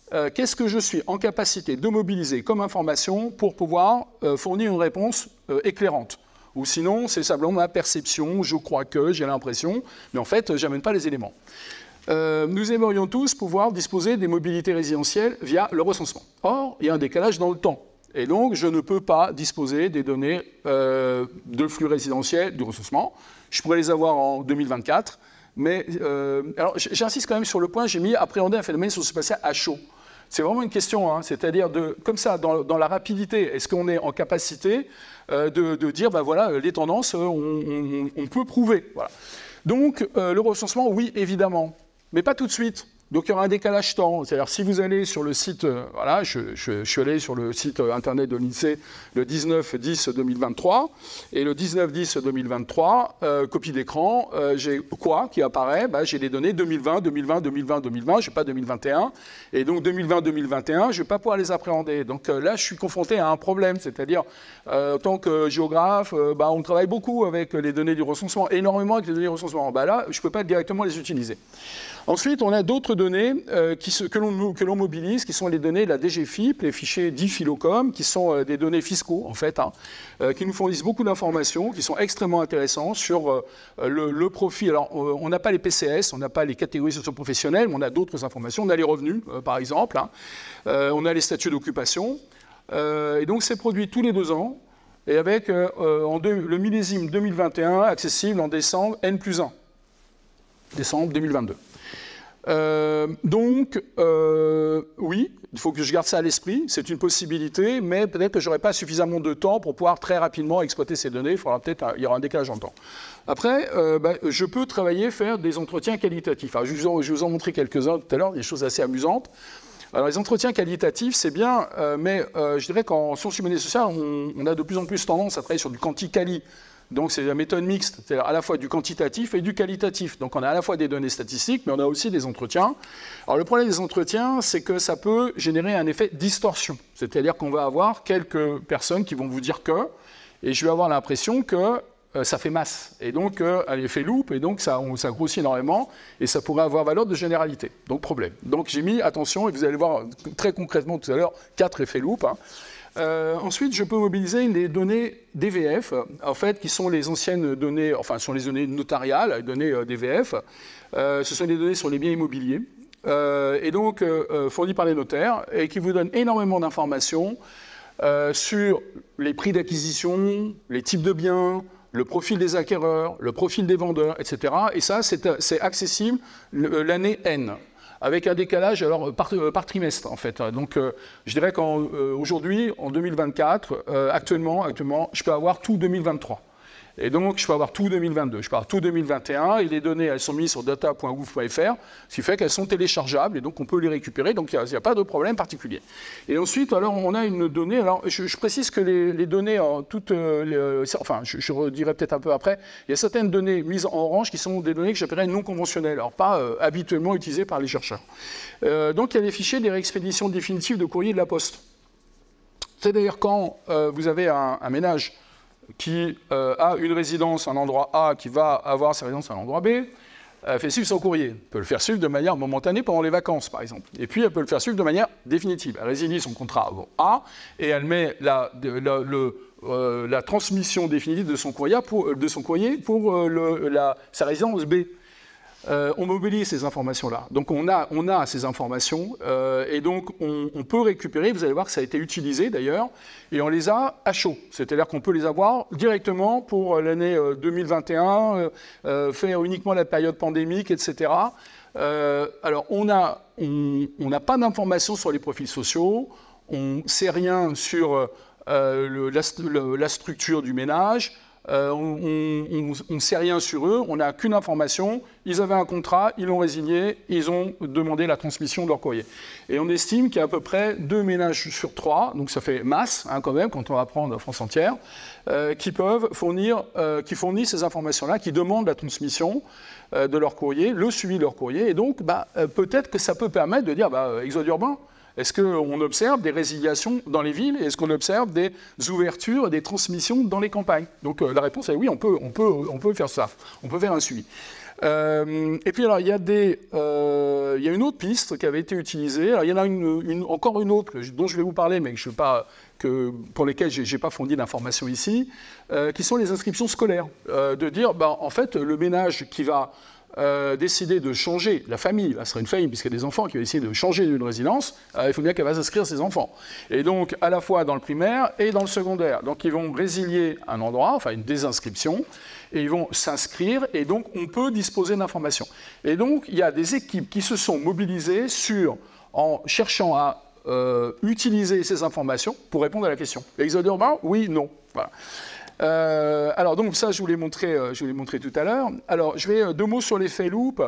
euh, qu'est-ce que je suis en capacité de mobiliser comme information pour pouvoir euh, fournir une réponse euh, éclairante. Ou sinon, c'est simplement ma perception, je crois que, j'ai l'impression, mais en fait, je n'amène pas les éléments. Euh, nous aimerions tous pouvoir disposer des mobilités résidentielles via le recensement. Or, il y a un décalage dans le temps. Et donc, je ne peux pas disposer des données euh, de flux résidentiels du recensement. Je pourrais les avoir en deux mille vingt-quatre. Mais, euh, alors, j'insiste quand même sur le point, j'ai mis appréhender un phénomène socio-spatial à chaud. C'est vraiment une question, hein, c'est-à-dire, de, comme ça, dans, dans la rapidité, est-ce qu'on est en capacité euh, de, de dire, ben voilà, les tendances, on, on, on peut prouver. Voilà. Donc, euh, le recensement, oui, évidemment. Mais pas tout de suite. Donc il y aura un décalage temps. C'est-à-dire si vous allez sur le site, euh, voilà, je, je, je suis allé sur le site internet de l'INSEE le dix-neuf dix deux mille vingt-trois, et le dix-neuf dix deux mille vingt-trois, euh, copie d'écran, euh, j'ai quoi qui apparaît? Bah, j'ai les données deux mille vingt, deux mille vingt, deux mille vingt, deux mille vingt, je n'ai pas deux mille vingt et un, et donc deux mille vingt, deux mille vingt et un, je ne vais pas pouvoir les appréhender. Donc euh, là, je suis confronté à un problème, c'est-à-dire, euh, en tant que géographe, euh, bah, on travaille beaucoup avec les données du recensement, énormément avec les données du recensement. Bah, là, je ne peux pas directement les utiliser. Ensuite, on a d'autres données euh, qui se, que l'on mobilise, qui sont les données de la D G F I P, les fichiers dits Philocom, qui sont euh, des données fiscaux, en fait, hein, euh, qui nous fournissent beaucoup d'informations, qui sont extrêmement intéressantes sur euh, le, le profil. Alors, euh, on n'a pas les P C S, on n'a pas les catégories socio-professionnelles, mais on a d'autres informations. On a les revenus, euh, par exemple, hein, euh, on a les statuts d'occupation, euh, et donc c'est produit tous les deux ans, et avec euh, en deux, le millésime deux mille vingt et un, accessible en décembre N plus un, décembre deux mille vingt-deux. Euh, donc, euh, oui, il faut que je garde ça à l'esprit, c'est une possibilité, mais peut-être que je n'aurai pas suffisamment de temps pour pouvoir très rapidement exploiter ces données, il faudra peut-être, il y aura un décalage en temps. Après, euh, bah, je peux travailler, faire des entretiens qualitatifs. Alors, je, vous en, je vous en montrer quelques-uns tout à l'heure, des choses assez amusantes. Alors, les entretiens qualitatifs, c'est bien, euh, mais euh, je dirais qu'en sciences humaines et sociales, on, on a de plus en plus tendance à travailler sur du quanti-quali. Donc c'est la méthode mixte, c'est-à-dire à la fois du quantitatif et du qualitatif. Donc on a à la fois des données statistiques, mais on a aussi des entretiens. Alors le problème des entretiens, c'est que ça peut générer un effet distorsion. C'est-à-dire qu'on va avoir quelques personnes qui vont vous dire que, et je vais avoir l'impression que euh, ça fait masse. Et donc euh, un effet loupe, et donc ça, on, ça grossit énormément, et ça pourrait avoir valeur de généralité. Donc problème. Donc j'ai mis, attention, et vous allez voir très concrètement tout à l'heure, quatre effets loupe. Hein. Euh, ensuite, je peux mobiliser les données D V F, en fait, qui sont les anciennes données, enfin, sont les données notariales, les données euh, D V F. Euh, ce sont des données sur les biens immobiliers, euh, et donc euh, fournies par les notaires, et qui vous donnent énormément d'informations euh, sur les prix d'acquisition, les types de biens, le profil des acquéreurs, le profil des vendeurs, et cetera. Et ça, c'est accessible l'année N, avec un décalage alors, par, par trimestre, en fait. Donc, euh, je dirais qu'aujourd'hui, en, euh, en deux mille vingt-quatre, euh, actuellement, actuellement, je peux avoir tout deux mille vingt-trois. Et donc, je peux avoir tout deux mille vingt-deux, je peux avoir tout deux mille vingt et un, et les données, elles sont mises sur data point gouv point F R, ce qui fait qu'elles sont téléchargeables, et donc on peut les récupérer, donc il n'y a, a pas de problème particulier. Et ensuite, alors, on a une donnée, alors, je, je précise que les, les données, en toutes, euh, les, enfin, je, je redirai peut-être un peu après, il y a certaines données mises en orange qui sont des données que j'appellerais non conventionnelles, alors pas euh, habituellement utilisées par les chercheurs. Euh, donc, il y a les fichiers des réexpéditions définitives de courrier de la Poste. C'est d'ailleurs quand euh, vous avez un, un ménage qui euh, a une résidence à un endroit A, qui va avoir sa résidence à un endroit B, elle fait suivre son courrier. Elle peut le faire suivre de manière momentanée pendant les vacances, par exemple. Et puis, elle peut le faire suivre de manière définitive. Elle résilie son contrat A et elle met la, la, le, euh, la transmission définitive de son courrier pour, de son courrier pour euh, le, la, sa résidence B. Euh, on mobilise ces informations-là. Donc on a, on a ces informations euh, et donc on, on peut récupérer, vous allez voir que ça a été utilisé d'ailleurs, et on les a à chaud. C'est-à-dire qu'on peut les avoir directement pour l'année euh, deux mille vingt et un, euh, euh, faire uniquement la période pandémique, et cetera. Euh, alors on n'a on, on n'a pas d'informations sur les profils sociaux, on ne sait rien sur euh, le, la, le, la structure du ménage, Euh, on ne sait rien sur eux, on n'a qu'une information, ils avaient un contrat, ils l'ont résilié, ils ont demandé la transmission de leur courrier. Et on estime qu'il y a à peu près deux ménages sur trois, donc ça fait masse hein, quand même, quand on va prendre la France entière, euh, qui peuvent fournir, euh, qui fournissent ces informations-là, qui demandent la transmission euh, de leur courrier, le suivi de leur courrier, et donc bah, euh, peut-être que ça peut permettre de dire, bah, Exode Urbain, Est-ce qu'on observe des résiliations dans les villes? Est-ce qu'on observe des ouvertures, des transmissions dans les campagnes? Donc euh, la réponse est oui, on peut, on peut, on peut faire ça. On peut faire un suivi. Euh, et puis alors, il y, a des, euh, il y a une autre piste qui avait été utilisée. Alors, il y en a une, une, encore une autre dont je vais vous parler, mais je veux pas, que, pour lesquelles je n'ai pas fourni d'informations ici, euh, qui sont les inscriptions scolaires. Euh, de dire, bah, en fait, le ménage qui va euh, décider de changer, la famille, là ce serait une famille puisqu'il y a des enfants qui vont essayer de changer d'une résidence, euh, il faut bien qu'elle va s'inscrire ses enfants. Et donc, à la fois dans le primaire et dans le secondaire. Donc, ils vont résilier un endroit, enfin une désinscription, et ils vont s'inscrire, et donc on peut disposer d'informations. Et donc, il y a des équipes qui se sont mobilisées sur, en cherchant à euh, utiliser ces informations pour répondre à la question. L'exode urbain, oui, non. Voilà. Euh, alors, donc ça, je vous l'ai montré, euh, je vous l'ai montré tout à l'heure. Alors, je vais euh, deux mots sur l'effet loop.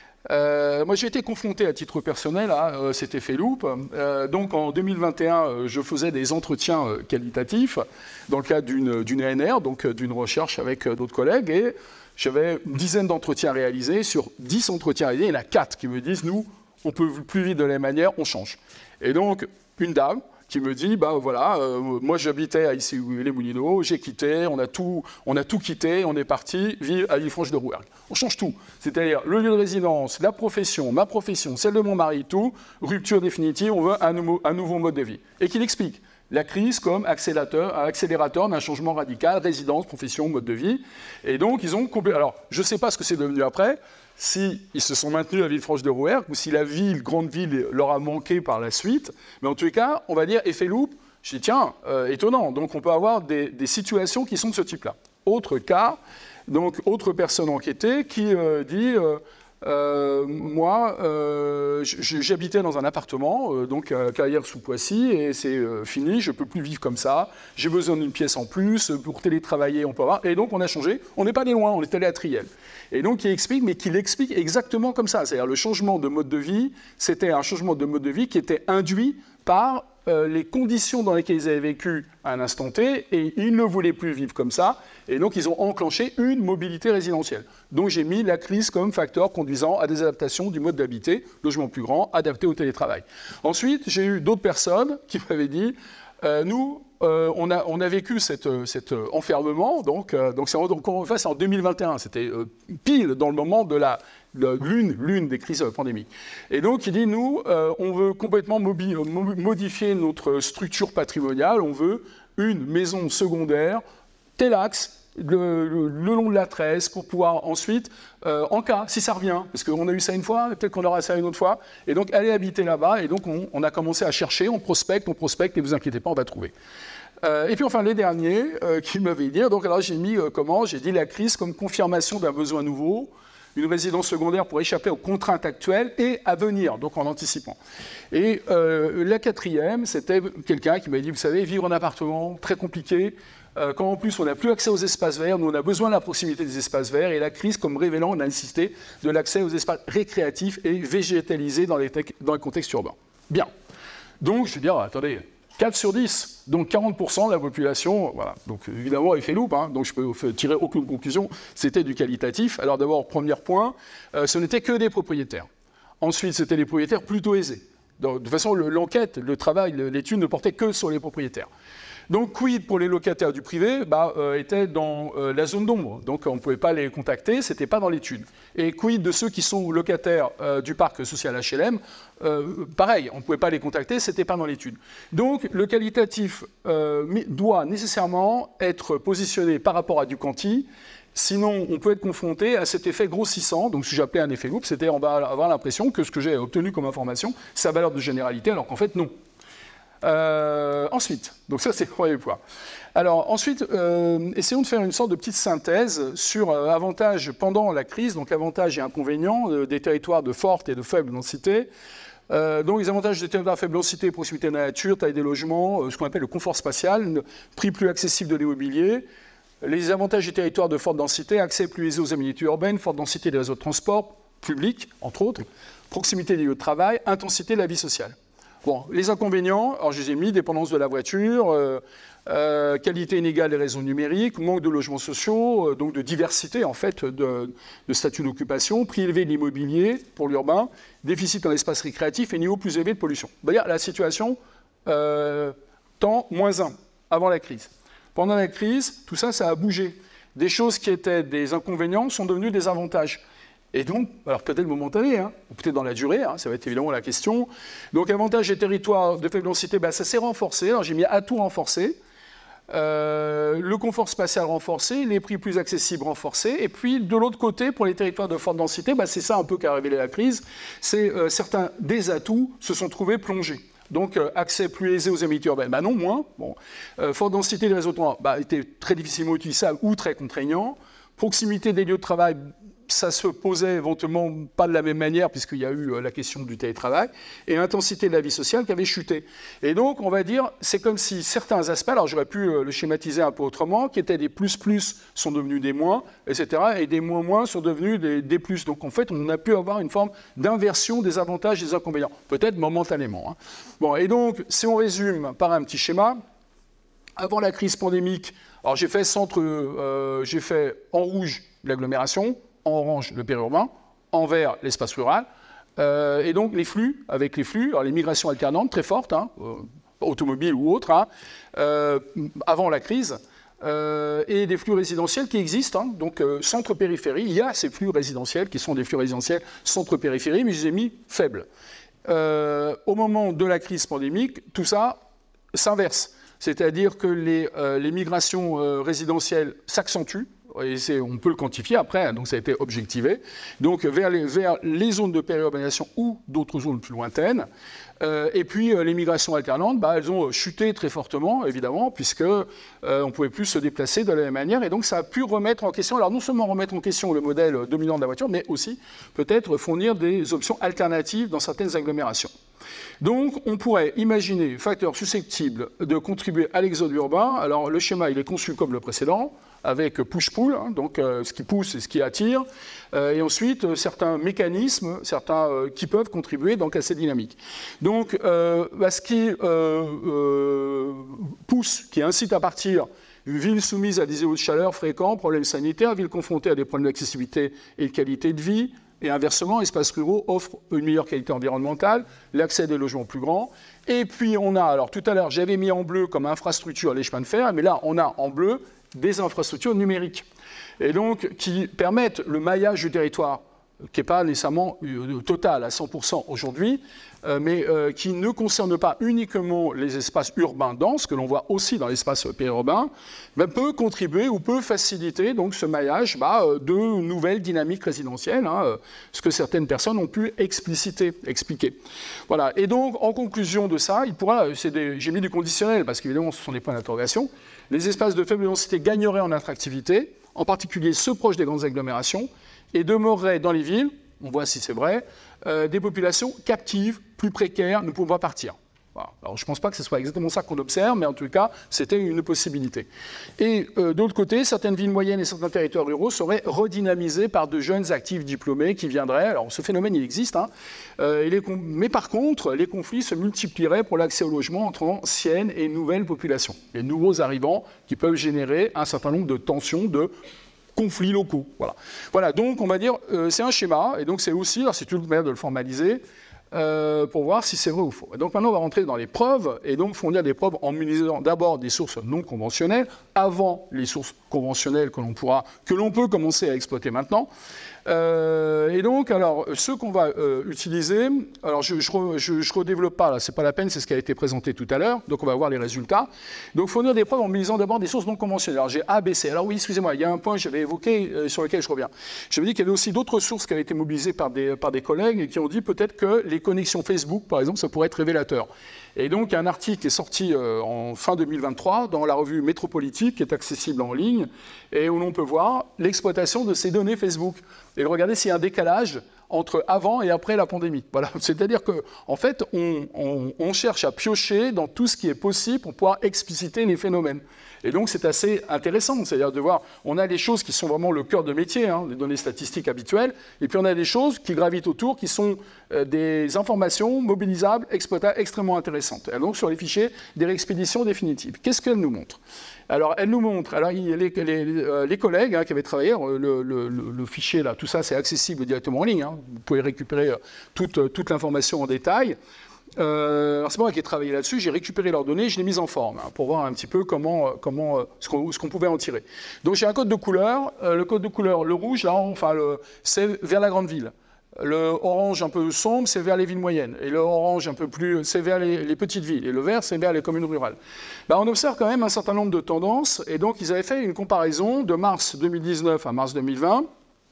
Euh, moi, j'ai été confronté à titre personnel à euh, cet effet loop. Euh, donc, en deux mille vingt et un, euh, je faisais des entretiens euh, qualitatifs dans le cadre d'une d'une A N R, donc euh, d'une recherche avec euh, d'autres collègues, et j'avais une dizaine d'entretiens réalisés. Sur dix entretiens réalisés, il y en a quatre qui me disent « Nous, on peut plus vite de la même manière, on change ». Et donc, une dame qui me dit, bah voilà, euh, moi j'habitais à Issy-les-Moulineaux, j'ai quitté, on a, tout, on a tout quitté, on est parti vivre à Villefranche-de-Rouergue. On change tout, c'est-à-dire le lieu de résidence, la profession, ma profession, celle de mon mari, tout, rupture définitive, on veut un, nouveau, un nouveau mode de vie. Et qu'il explique la crise comme accélérateur, accélérateur d'un changement radical, résidence, profession, mode de vie. Et donc ils ont complété. Alors, je ne sais pas ce que c'est devenu après, s'ils se sont maintenus à Villefranche-de-Rouergue ou si la ville, grande ville, leur a manqué par la suite. Mais en tous les cas, on va dire effet loop. Je dis, tiens, euh, étonnant. Donc, on peut avoir des, des situations qui sont de ce type-là. Autre cas, donc, autre personne enquêtée qui euh, dit, euh, euh, moi, euh, j'habitais dans un appartement, euh, donc à Carrières-sous-Poissy, et c'est euh, fini, je ne peux plus vivre comme ça, j'ai besoin d'une pièce en plus, pour télétravailler, on peut avoir, et donc on a changé, on n'est pas allé loin, on est allé à Triel. Et donc il explique, mais qu'il explique exactement comme ça, c'est-à-dire le changement de mode de vie, c'était un changement de mode de vie qui était induit par euh, les conditions dans lesquelles ils avaient vécu à un instant T, et ils ne voulaient plus vivre comme ça, et donc ils ont enclenché une mobilité résidentielle. Donc j'ai mis la crise comme facteur conduisant à des adaptations du mode d'habiter, logement plus grand, adapté au télétravail. Ensuite, j'ai eu d'autres personnes qui m'avaient dit, euh, nous, euh, on, a, on a vécu cet enfermement, donc, euh, donc c'est en, en deux mille vingt et un, c'était euh, pile dans le moment de la... l'une l'une des crises pandémiques. Et donc, il dit, nous, euh, on veut complètement modifier notre structure patrimoniale, on veut une maison secondaire, tel axe, le, le, le long de la Tresse, pour pouvoir ensuite, euh, en cas, si ça revient, parce qu'on a eu ça une fois, peut-être qu'on aura ça une autre fois, et donc aller habiter là-bas, et donc on, on a commencé à chercher, on prospecte, on prospecte, et vous inquiétez pas, on va trouver. Euh, et puis enfin, les derniers euh, qui m'avaient dit, donc alors j'ai mis euh, comment? J'ai dit la crise comme confirmation d'un besoin nouveau, une résidence secondaire pour échapper aux contraintes actuelles et à venir, donc en anticipant. Et euh, la quatrième, c'était quelqu'un qui m'a dit, vous savez, vivre en appartement, très compliqué, euh, quand en plus on n'a plus accès aux espaces verts, nous on a besoin de la proximité des espaces verts, et la crise, comme révélant la nécessité de l'accès aux espaces récréatifs et végétalisés dans les, dans les contextes urbains. Bien. Donc, je veux dire, attendez, quatre sur dix, donc quarante pour cent de la population, voilà. Donc évidemment, effet loop, hein, donc je peux tirer aucune conclusion, c'était du qualitatif. Alors d'abord, premier point, euh, ce n'était que des propriétaires. Ensuite, c'était des propriétaires plutôt aisés. Donc, de toute façon, l'enquête, le, le travail, l'étude ne portait que sur les propriétaires. Donc, quid pour les locataires du privé, bah, euh, étaient dans euh, la zone d'ombre. Donc, on ne pouvait pas les contacter, ce n'était pas dans l'étude. Et quid de ceux qui sont locataires euh, du parc social H L M, euh, pareil, on ne pouvait pas les contacter, ce n'était pas dans l'étude. Donc, le qualitatif euh, doit nécessairement être positionné par rapport à du quanti, sinon on peut être confronté à cet effet grossissant. Donc, ce que j'appelais un effet loop, c'était on va avoir l'impression que ce que j'ai obtenu comme information, c'est sa valeur de généralité, alors qu'en fait, non. Euh, ensuite, donc ça c'est le premier point. Alors ensuite, euh, essayons de faire une sorte de petite synthèse sur euh, avantages pendant la crise, donc avantages et inconvénients euh, des territoires de forte et de faible densité. Euh, donc les avantages des territoires de faible densité, proximité de la nature, taille des logements, euh, ce qu'on appelle le confort spatial, prix plus accessible de l'immobilier. Les avantages des territoires de forte densité, accès plus aisé aux aménités urbaines, forte densité des réseaux de transport publics, entre autres, proximité des lieux de travail, intensité de la vie sociale. Bon, les inconvénients, alors je les ai mis, dépendance de la voiture, euh, Euh, qualité inégale des réseaux numériques, manque de logements sociaux, euh, donc de diversité en fait de, de statuts d'occupation, prix élevé de l'immobilier pour l'urbain, déficit en espace récréatif et niveau plus élevé de pollution. C'est-à-dire la situation euh, tend moins un avant la crise. Pendant la crise, tout ça, ça a bougé. Des choses qui étaient des inconvénients sont devenues des avantages. Et donc, alors peut-être momentané, hein, ou peut-être dans la durée, hein, ça va être évidemment la question. Donc avantage des territoires de faible densité, bah, ça s'est renforcé. Alors j'ai mis atout renforcé. Euh, le confort spatial renforcé, les prix plus accessibles renforcés, et puis de l'autre côté, pour les territoires de forte densité, bah, c'est ça un peu qu'a révélé la crise, c'est euh, certains des atouts se sont trouvés plongés. Donc euh, accès plus aisé aux aménités urbaines, bah non, moins. Bon. Euh, forte densité des réseaux de transport, bah, était très difficilement utilisable ou très contraignant. Proximité des lieux de travail, ça se posait éventuellement pas de la même manière, puisqu'il y a eu la question du télétravail, et intensité de la vie sociale qui avait chuté. Et donc, on va dire, c'est comme si certains aspects, alors j'aurais pu le schématiser un peu autrement, qui étaient des plus-plus sont devenus des moins, et cetera, et des moins-moins sont devenus des, des plus. Donc, en fait, on a pu avoir une forme d'inversion des avantages et des inconvénients, peut-être momentanément. Hein. Bon, et donc, si on résume par un petit schéma, avant la crise pandémique, alors j'ai fait centre, euh, j'ai fait en rouge l'agglomération, en orange le périurbain, en vert l'espace rural, euh, et donc les flux, avec les flux, alors les migrations alternantes très fortes, hein, euh, automobiles ou autres, hein, euh, avant la crise, euh, et des flux résidentiels qui existent, hein, donc euh, centre-périphérie, il y a ces flux résidentiels qui sont des flux résidentiels centre-périphérie, mais je les ai mis faibles. Euh, au moment de la crise pandémique, tout ça s'inverse, c'est-à-dire que les, euh, les migrations euh, résidentielles s'accentuent, et on peut le quantifier après, donc ça a été objectivé, donc vers les, vers les zones de périurbanisation ou d'autres zones plus lointaines. Euh, et puis euh, les migrations alternantes, bah, elles ont chuté très fortement, évidemment, puisque euh, on ne pouvait plus se déplacer de la même manière, et donc ça a pu remettre en question, alors non seulement remettre en question le modèle dominant de la voiture, mais aussi peut-être fournir des options alternatives dans certaines agglomérations. Donc, on pourrait imaginer facteurs susceptibles de contribuer à l'exode urbain. Alors, le schéma, il est conçu comme le précédent, avec push-pull, hein, donc euh, ce qui pousse et ce qui attire, euh, et ensuite euh, certains mécanismes, certains euh, qui peuvent contribuer donc à ces dynamiques. Donc, euh, bah, ce qui euh, euh, pousse, qui incite à partir, une ville soumise à des îlots de chaleur fréquents, problèmes sanitaires, ville confrontée à des problèmes d'accessibilité et de qualité de vie. Et inversement, espaces ruraux offrent une meilleure qualité environnementale, l'accès à des logements plus grands. Et puis on a, alors tout à l'heure, j'avais mis en bleu comme infrastructure les chemins de fer, mais là on a en bleu des infrastructures numériques. Et donc qui permettent le maillage du territoire, qui n'est pas nécessairement euh, total à cent pour cent aujourd'hui, euh, mais euh, qui ne concerne pas uniquement les espaces urbains denses, que l'on voit aussi dans l'espace périurbain, mais peut contribuer ou peut faciliter donc, ce maillage bah, de nouvelles dynamiques résidentielles, hein, ce que certaines personnes ont pu expliciter, expliquer. Voilà. Et donc, en conclusion de ça, il pourra, c'est des, j'ai mis du conditionnel, parce qu'évidemment, ce sont des points d'interrogation, les espaces de faible densité gagneraient en attractivité, en particulier ceux proches des grandes agglomérations, et demeureraient dans les villes, on voit si c'est vrai, euh, des populations captives, plus précaires, ne pouvant pas partir. Voilà. Alors je ne pense pas que ce soit exactement ça qu'on observe, mais en tout cas, c'était une possibilité. Et euh, d'autre côté, certaines villes moyennes et certains territoires ruraux seraient redynamisés par de jeunes actifs diplômés qui viendraient. Alors ce phénomène, il existe, hein, euh, et les mais par contre, les conflits se multiplieraient pour l'accès au logement entre anciennes et nouvelles populations. Les nouveaux arrivants qui peuvent générer un certain nombre de tensions, de conflits locaux. Voilà. Voilà, donc on va dire, euh, c'est un schéma, et donc c'est aussi, c'est une manière de le formaliser, euh, pour voir si c'est vrai ou faux. Et donc maintenant, on va rentrer dans les preuves, et donc fournir des preuves en utilisant d'abord des sources non conventionnelles, avant les sources conventionnelles que l'on pourra, que l'on peut commencer à exploiter maintenant. Euh, et donc, alors, ce qu'on va euh, utiliser, alors je ne je, je redéveloppe pas, là, c'est pas la peine, c'est ce qui a été présenté tout à l'heure, donc on va voir les résultats. Donc, fournir des preuves en utilisant d'abord des sources non conventionnelles. Alors, j'ai A, B, C. Alors oui, excusez-moi, il y a un point que j'avais évoqué, euh, sur lequel je reviens. J'avais dit qu'il y avait aussi d'autres sources qui avaient été mobilisées par des, par des collègues et qui ont dit peut-être que les connexions Facebook, par exemple, ça pourrait être révélateur. Et donc, il y a un article qui est sorti euh, en fin deux mille vingt-trois dans la revue Métropolitique, qui est accessible en ligne, et où l'on peut voir l'exploitation de ces données Facebook. Et regardez s'il y a un décalage entre avant et après la pandémie. Voilà. C'est-à-dire qu'en en fait, on, on, on cherche à piocher dans tout ce qui est possible pour pouvoir expliciter les phénomènes. Et donc, c'est assez intéressant, c'est-à-dire de voir, on a des choses qui sont vraiment le cœur de métier, hein, les données statistiques habituelles, et puis on a des choses qui gravitent autour, qui sont euh, des informations mobilisables, exploitables, extrêmement intéressantes. Et donc, sur les fichiers des réexpéditions définitives. Qu'est-ce qu'elles nous montrent? Alors, elles nous montrent, alors les, les, les, les collègues hein, qui avaient travaillé, le, le, le fichier, là, tout ça, c'est accessible directement en ligne, hein, vous pouvez récupérer toute, toute l'information en détail. Euh, c'est moi qui ai travaillé là-dessus, j'ai récupéré leurs données, je les ai mises en forme hein, pour voir un petit peu comment, comment, ce qu'on ce qu'on pouvait en tirer. Donc j'ai un code de couleur, euh, le code de couleur, le rouge, là, enfin, c'est vers la grande ville. Le orange un peu sombre, c'est vers les villes moyennes. Et le orange un peu plus, c'est vers les, les petites villes. Et le vert, c'est vers les communes rurales. Ben, on observe quand même un certain nombre de tendances. Et donc, ils avaient fait une comparaison de mars deux mille dix-neuf à mars deux mille vingt.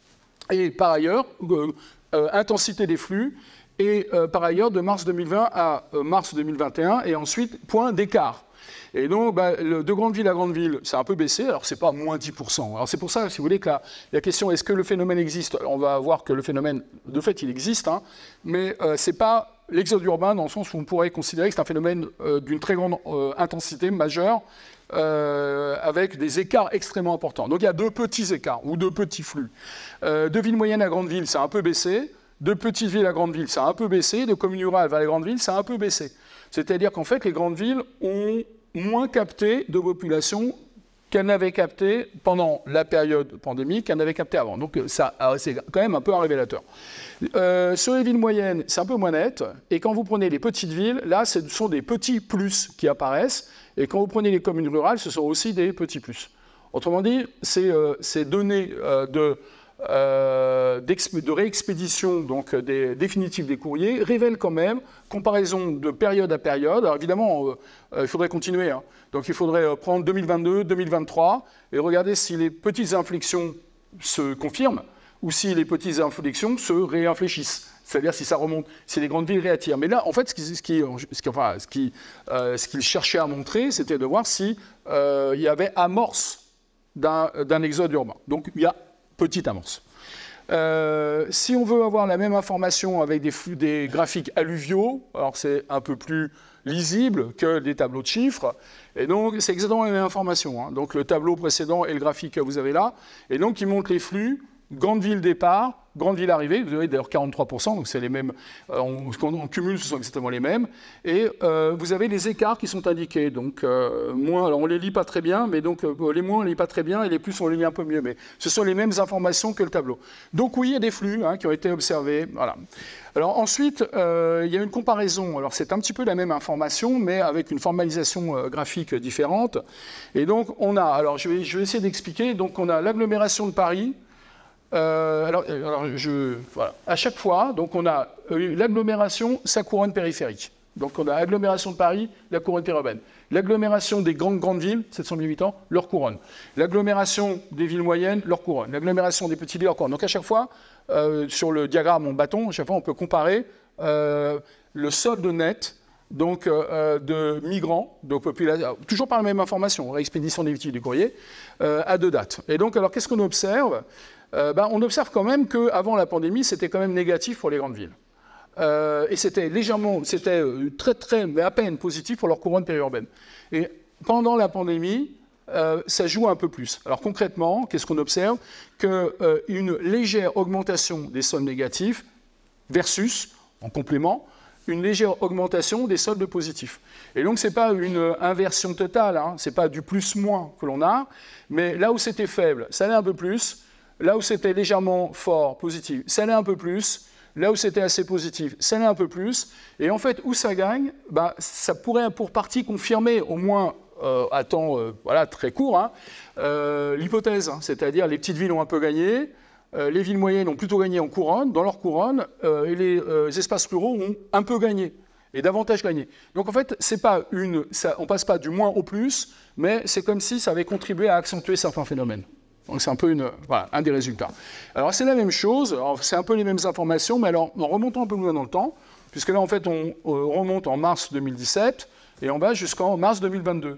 Et par ailleurs, euh, euh, intensité des flux. Et euh, par ailleurs, de mars deux mille vingt à euh, mars deux mille vingt et un. Et ensuite, point d'écart. Et donc, bah, le, de grande ville à grande ville, c'est un peu baissé. Alors, c'est pas moins dix pour cent. Alors, c'est pour ça, si vous voulez, que la, la question, est-ce que le phénomène existe? On va voir que le phénomène, de fait, il existe. Hein, mais euh, c'est pas l'exode urbain dans le sens où on pourrait considérer que c'est un phénomène euh, d'une très grande euh, intensité majeure, euh, avec des écarts extrêmement importants. Donc, il y a deux petits écarts, ou deux petits flux. Euh, de ville moyenne à grande ville, c'est un peu baissé. De petites villes à grandes villes, ça a un peu baissé. De communes rurales vers les grandes villes, ça a un peu baissé. C'est-à-dire qu'en fait, les grandes villes ont moins capté de population qu'elles n'avaient capté pendant la période pandémique, qu'elles n'avaient capté avant. Donc ça, c'est quand même un peu un révélateur. Euh, sur les villes moyennes, c'est un peu moins net. Et quand vous prenez les petites villes, là, ce sont des petits plus qui apparaissent. Et quand vous prenez les communes rurales, ce sont aussi des petits plus. Autrement dit, ces, euh, ces données euh, de... Euh, de réexpédition donc des définitives des courriers révèlent quand même comparaison de période à période. Alors évidemment, euh, euh, il faudrait continuer. Hein. Donc il faudrait euh, prendre deux mille vingt-deux, deux mille vingt-trois et regarder si les petites inflexions se confirment ou si les petites inflexions se réinfléchissent. C'est-à-dire si ça remonte, si les grandes villes réattirent. Mais là, en fait, ce qu'il ce qui, ce qui, enfin, ce qui, euh, ce qu'il cherchait à montrer, c'était de voir si euh, il y avait amorce d'un d'un exode urbain. Donc il y a petite amorce. Euh, si on veut avoir la même information avec des, flux, des graphiques alluviaux, alors c'est un peu plus lisible que des tableaux de chiffres, et donc c'est exactement la même information. Hein. Donc le tableau précédent et le graphique que vous avez là, et donc il montre les flux, grande ville départ, grande ville arrivée, vous avez d'ailleurs quarante-trois pour cent, donc c'est les mêmes, euh, on, on cumule, ce sont exactement les mêmes, et euh, vous avez les écarts qui sont indiqués, donc euh, moins, alors on les lit pas très bien, mais donc euh, les moins on les lit pas très bien, et les plus on les lit un peu mieux, mais ce sont les mêmes informations que le tableau. Donc oui, il y a des flux hein, qui ont été observés, voilà. Alors ensuite, euh, il y a une comparaison, alors c'est un petit peu la même information, mais avec une formalisation euh, graphique différente, et donc on a, alors je vais, je vais essayer d'expliquer, donc on a l'agglomération de Paris. Euh, alors, alors je, voilà. À chaque fois, donc on a euh, l'agglomération, sa couronne périphérique. Donc on a l'agglomération de Paris, la couronne périurbaine. L'agglomération des grandes grandes villes, sept cent mille habitants, leur couronne. L'agglomération des villes moyennes, leur couronne. L'agglomération des petites villes, leur couronne. Donc à chaque fois, euh, sur le diagramme en bâton, à chaque fois on peut comparer euh, le solde net donc, euh, de migrants, de population, toujours par la même information, réexpédition des véhicules du courrier, euh, à deux dates. Et donc, alors qu'est-ce qu'on observe? Euh, ben, on observe quand même qu'avant la pandémie, c'était quand même négatif pour les grandes villes. Euh, et c'était légèrement, c'était très, très, mais à peine positif pour leur couronne périurbaine. Et pendant la pandémie, euh, ça joue un peu plus. Alors concrètement, qu'est-ce qu'on observe? Qu'une euh, légère augmentation des soldes négatifs versus, en complément, une légère augmentation des soldes positifs. Et donc, ce n'est pas une inversion totale, hein, ce n'est pas du plus-moins que l'on a, mais là où c'était faible, ça allait un peu plus. Là où c'était légèrement fort, positif, ça allait un peu plus. Là où c'était assez positif, ça allait un peu plus. Et en fait, où ça gagne, bah, ça pourrait pour partie confirmer, au moins euh, à temps euh, voilà, très court, hein, euh, l'hypothèse. Hein, c'est-à-dire les petites villes ont un peu gagné, euh, les villes moyennes ont plutôt gagné en couronne, dans leur couronne, euh, et les, euh, les espaces ruraux ont un peu gagné, et davantage gagné. Donc en fait, c'est pas une, ça, on ne passe pas du moins au plus, mais c'est comme si ça avait contribué à accentuer certains phénomènes. Donc c'est un peu une, voilà, un des résultats. Alors c'est la même chose, c'est un peu les mêmes informations, mais alors en remontant un peu plus loin dans le temps, puisque là en fait on, on remonte en mars deux mille dix-sept, et on va jusqu'en mars deux mille vingt-deux.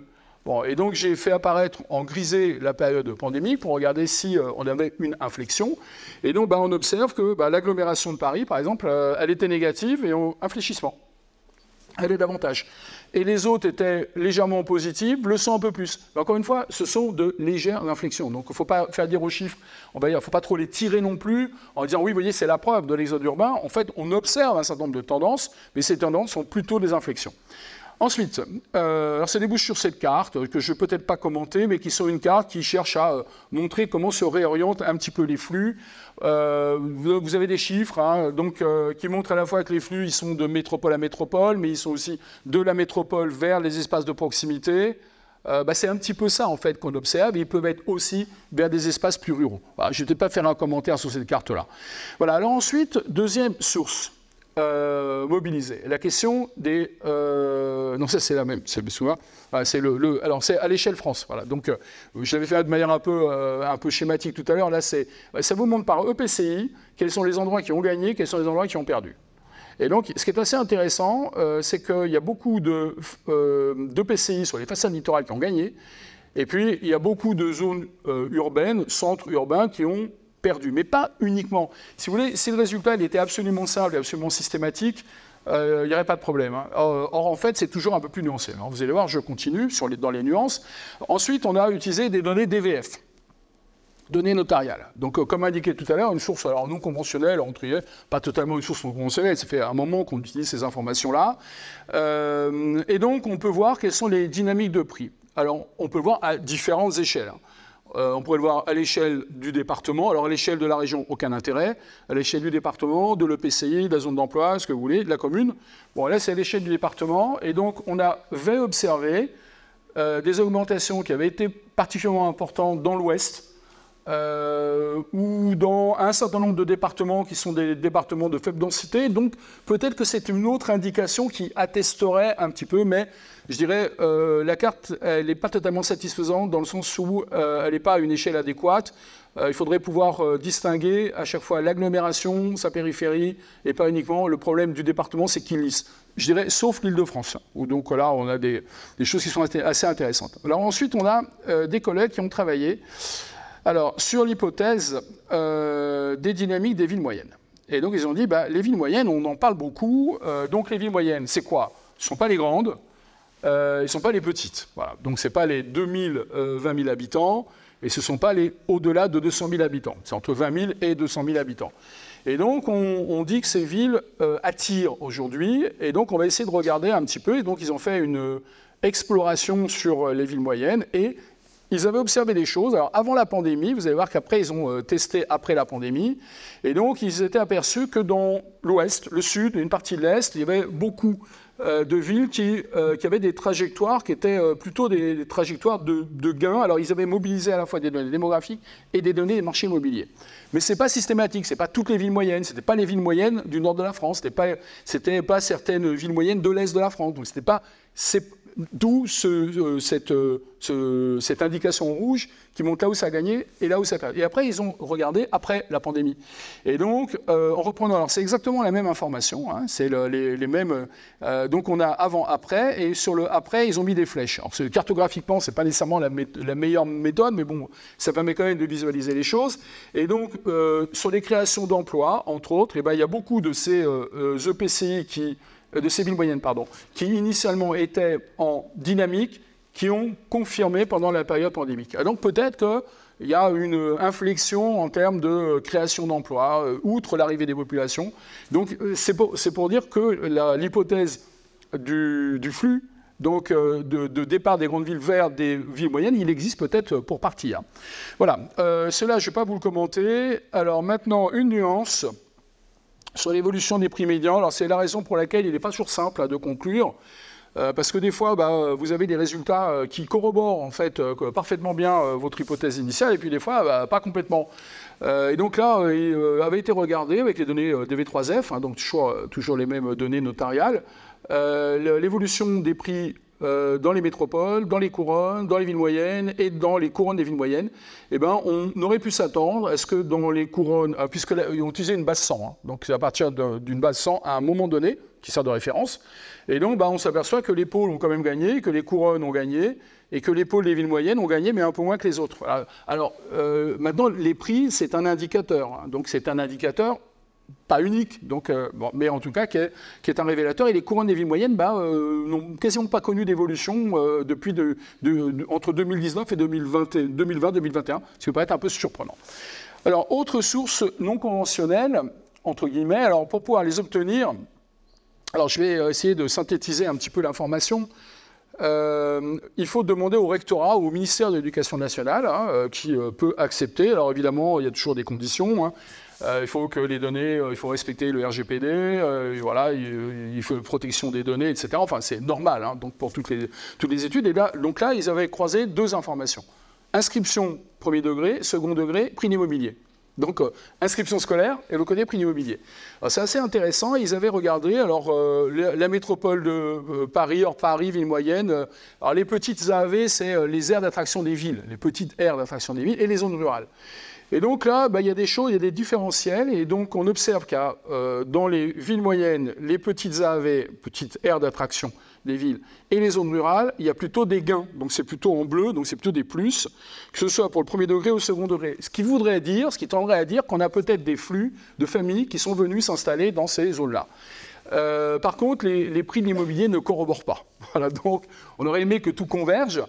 Bon, et donc j'ai fait apparaître en grisé la période pandémique pour regarder si euh, on avait une inflexion. Et donc bah, on observe que bah, l'agglomération de Paris, par exemple, euh, elle était négative et on, infléchissement. Elle est davantage. Et les autres étaient légèrement positives, le sont un peu plus. Mais encore une fois, ce sont de légères inflexions. Donc il ne faut pas faire dire aux chiffres, on va dire, il ne faut pas trop les tirer non plus en disant oui, vous voyez, c'est la preuve de l'exode urbain. En fait, on observe un certain nombre de tendances, mais ces tendances sont plutôt des inflexions. Ensuite, euh, alors ça débouche sur cette carte que je ne vais peut-être pas commenter, mais qui sont une carte qui cherche à euh, montrer comment se réorientent un petit peu les flux. Euh, vous, vous avez des chiffres hein, donc, euh, qui montrent à la fois que les flux ils sont de métropole à métropole, mais ils sont aussi de la métropole vers les espaces de proximité. Euh, bah, c'est un petit peu ça en fait qu'on observe. Ils peuvent être aussi vers des espaces plus ruraux. Voilà, je ne vais pas faire un commentaire sur cette carte-là. Voilà. Alors ensuite, deuxième source. Euh, mobilisés. La question des... Euh, non, ça c'est la même, c'est souvent. Voilà, c'est le, le, alors c'est à l'échelle France. Voilà. Donc, euh, je l'avais fait de manière un peu, euh, un peu schématique tout à l'heure. Là, c'est, ça vous montre par E P C I quels sont les endroits qui ont gagné, quels sont les endroits qui ont perdu. Et donc, ce qui est assez intéressant, euh, c'est qu'il y a beaucoup de euh, d'E P C I sur les façades littorales qui ont gagné, et puis il y a beaucoup de zones euh, urbaines, centres urbains, qui ont perdu, mais pas uniquement. Si vous voulez, si le résultat il était absolument simple et absolument systématique, euh, il n'y aurait pas de problème. Hein. Or, or, en fait, c'est toujours un peu plus nuancé. Alors, vous allez voir, je continue sur les, dans les nuances. Ensuite, on a utilisé des données D V F, données notariales. Donc, euh, comme indiqué tout à l'heure, une source alors, non conventionnelle, on triait, pas totalement une source non conventionnelle, ça fait un moment qu'on utilise ces informations-là. Euh, et donc, on peut voir quelles sont les dynamiques de prix. Alors, on peut le voir à différentes échelles. Hein. Euh, on pourrait le voir à l'échelle du département. Alors, à l'échelle de la région, aucun intérêt. À l'échelle du département, de l'E P C I, de la zone d'emploi, ce que vous voulez, de la commune. Bon, là, c'est à l'échelle du département. Et donc, on avait observé euh, des augmentations qui avaient été particulièrement importantes dans l'Ouest, euh, ou dans un certain nombre de départements qui sont des départements de faible densité. Donc, peut-être que c'est une autre indication qui attesterait un petit peu, mais je dirais euh, la carte, elle n'est pas totalement satisfaisante dans le sens où euh, elle n'est pas à une échelle adéquate. Euh, il faudrait pouvoir euh, distinguer à chaque fois l'agglomération, sa périphérie, et pas uniquement le problème du département, c'est qu'il lisse. Je dirais, sauf l'Île-de-France, où donc là, on a des, des choses qui sont assez intéressantes. Alors ensuite, on a euh, des collègues qui ont travaillé alors, sur l'hypothèse euh, des dynamiques des villes moyennes. Et donc, ils ont dit, bah, les villes moyennes, on en parle beaucoup. Euh, donc, les villes moyennes, c'est quoi? Ce ne sont pas les grandes, euh, elles ne sont pas les petites. Voilà. Donc, ce n'est pas les deux mille, euh, vingt mille habitants, et ce ne sont pas les au-delà de deux cent mille habitants. C'est entre vingt mille et deux cent mille habitants. Et donc, on, on dit que ces villes euh, attirent aujourd'hui, et donc, on va essayer de regarder un petit peu. Et donc, ils ont fait une exploration sur les villes moyennes, et ils avaient observé des choses. Alors, avant la pandémie, vous allez voir qu'après, ils ont euh, testé après la pandémie. Et donc, ils étaient aperçus que dans l'Ouest, le Sud et une partie de l'Est, il y avait beaucoup euh, de villes qui, euh, qui avaient des trajectoires qui étaient euh, plutôt des, des trajectoires de, de gains. Alors, ils avaient mobilisé à la fois des données démographiques et des données des marchés immobiliers. Mais ce n'est pas systématique, ce n'est pas toutes les villes moyennes, ce n'étaient pas les villes moyennes du nord de la France, ce n'était pas, c'était pas certaines villes moyennes de l'Est de la France. Donc, ce n'était pas... D'où ce, euh, cette, euh, ce, cette indication rouge qui montre là où ça a gagné et là où ça a perdu. Et après, ils ont regardé après la pandémie. Et donc, euh, en reprenant, alors c'est exactement la même information, hein, c'est le, les, les mêmes. Euh, donc, on a avant-après, et sur le après, ils ont mis des flèches. Alors, cartographiquement, ce n'est pas nécessairement la, la meilleure méthode, mais bon, ça permet quand même de visualiser les choses. Et donc, euh, sur les créations d'emplois, entre autres, et ben, il y a beaucoup de ces euh, E P C I qui. de ces villes moyennes, pardon, qui initialement étaient en dynamique, qui ont confirmé pendant la période pandémique. Et donc peut-être qu'il y a une inflexion en termes de création d'emplois, euh, outre l'arrivée des populations. Donc c'est pour, c'est pour dire que la, l'hypothèse du, du flux, donc euh, de, de départ des grandes villes vers des villes moyennes, il existe peut-être pour partir. Voilà, euh, cela je ne vais pas vous le commenter. Alors maintenant, une nuance sur l'évolution des prix médians. Alors c'est la raison pour laquelle il n'est pas toujours simple hein, de conclure, euh, parce que des fois, bah, vous avez des résultats euh, qui corroborent en fait euh, parfaitement bien euh, votre hypothèse initiale, et puis des fois, bah, pas complètement. Euh, et donc là, euh, il euh, avait été regardé avec les données euh, D V trois F, hein, donc toujours, toujours les mêmes données notariales, euh, l'évolution des prix Euh, dans les métropoles, dans les couronnes, dans les villes moyennes et dans les couronnes des villes moyennes, eh ben, on aurait pu s'attendre à ce que dans les couronnes, euh, puisqu'ils ont utilisé une base cent, hein, donc c'est à partir d'une base cent à un moment donné, qui sert de référence, et donc bah, on s'aperçoit que les pôles ont quand même gagné, que les couronnes ont gagné, et que les pôles des villes moyennes ont gagné, mais un peu moins que les autres. Voilà. Alors, euh, maintenant, les prix, c'est un indicateur. Hein. Donc, c'est un indicateur pas unique, donc, euh, bon, mais en tout cas qui est, qui est un révélateur. Et les couronnes des villes moyennes bah, euh, n'ont quasiment pas connu d'évolution euh, depuis de, de, de, entre deux mille dix-neuf et deux mille vingt deux mille vingt et un, ce qui peut être un peu surprenant. Alors, autre source non conventionnelle, entre guillemets, alors pour pouvoir les obtenir, alors je vais essayer de synthétiser un petit peu l'information. Euh, il faut demander au rectorat ou au ministère de l'Éducation nationale, hein, euh, qui euh, peut accepter. Alors évidemment, il y a toujours des conditions. Hein. Euh, il faut que les données, euh, il faut respecter le R G P D, euh, voilà, il, il faut protection des données, et cetera. Enfin, c'est normal, hein, donc pour toutes les, toutes les études. Et là, donc là, ils avaient croisé deux informations. Inscription premier degré, second degré, prix d'immobilier. Donc, euh, inscription scolaire et le côté prix d'immobilier. C'est assez intéressant. Ils avaient regardé alors, euh, la, la métropole de euh, Paris, hors Paris, ville moyenne. Euh, alors, les petites A A V, c'est euh, les aires d'attraction des villes, les petites aires d'attraction des villes et les zones rurales. Et donc là, bah, il y a des choses, il y a des différentiels. Et donc, on observe qu'à euh, dans les villes moyennes, les petites A A V, petites aires d'attraction des villes, et les zones rurales, il y a plutôt des gains. Donc c'est plutôt en bleu, donc c'est plutôt des plus, que ce soit pour le premier degré ou le second degré. Ce qui voudrait dire, ce qui tendrait à dire qu'on a peut-être des flux de familles qui sont venues s'installer dans ces zones-là. Euh, par contre, les, les prix de l'immobilier ne corroborent pas. Voilà, donc on aurait aimé que tout converge.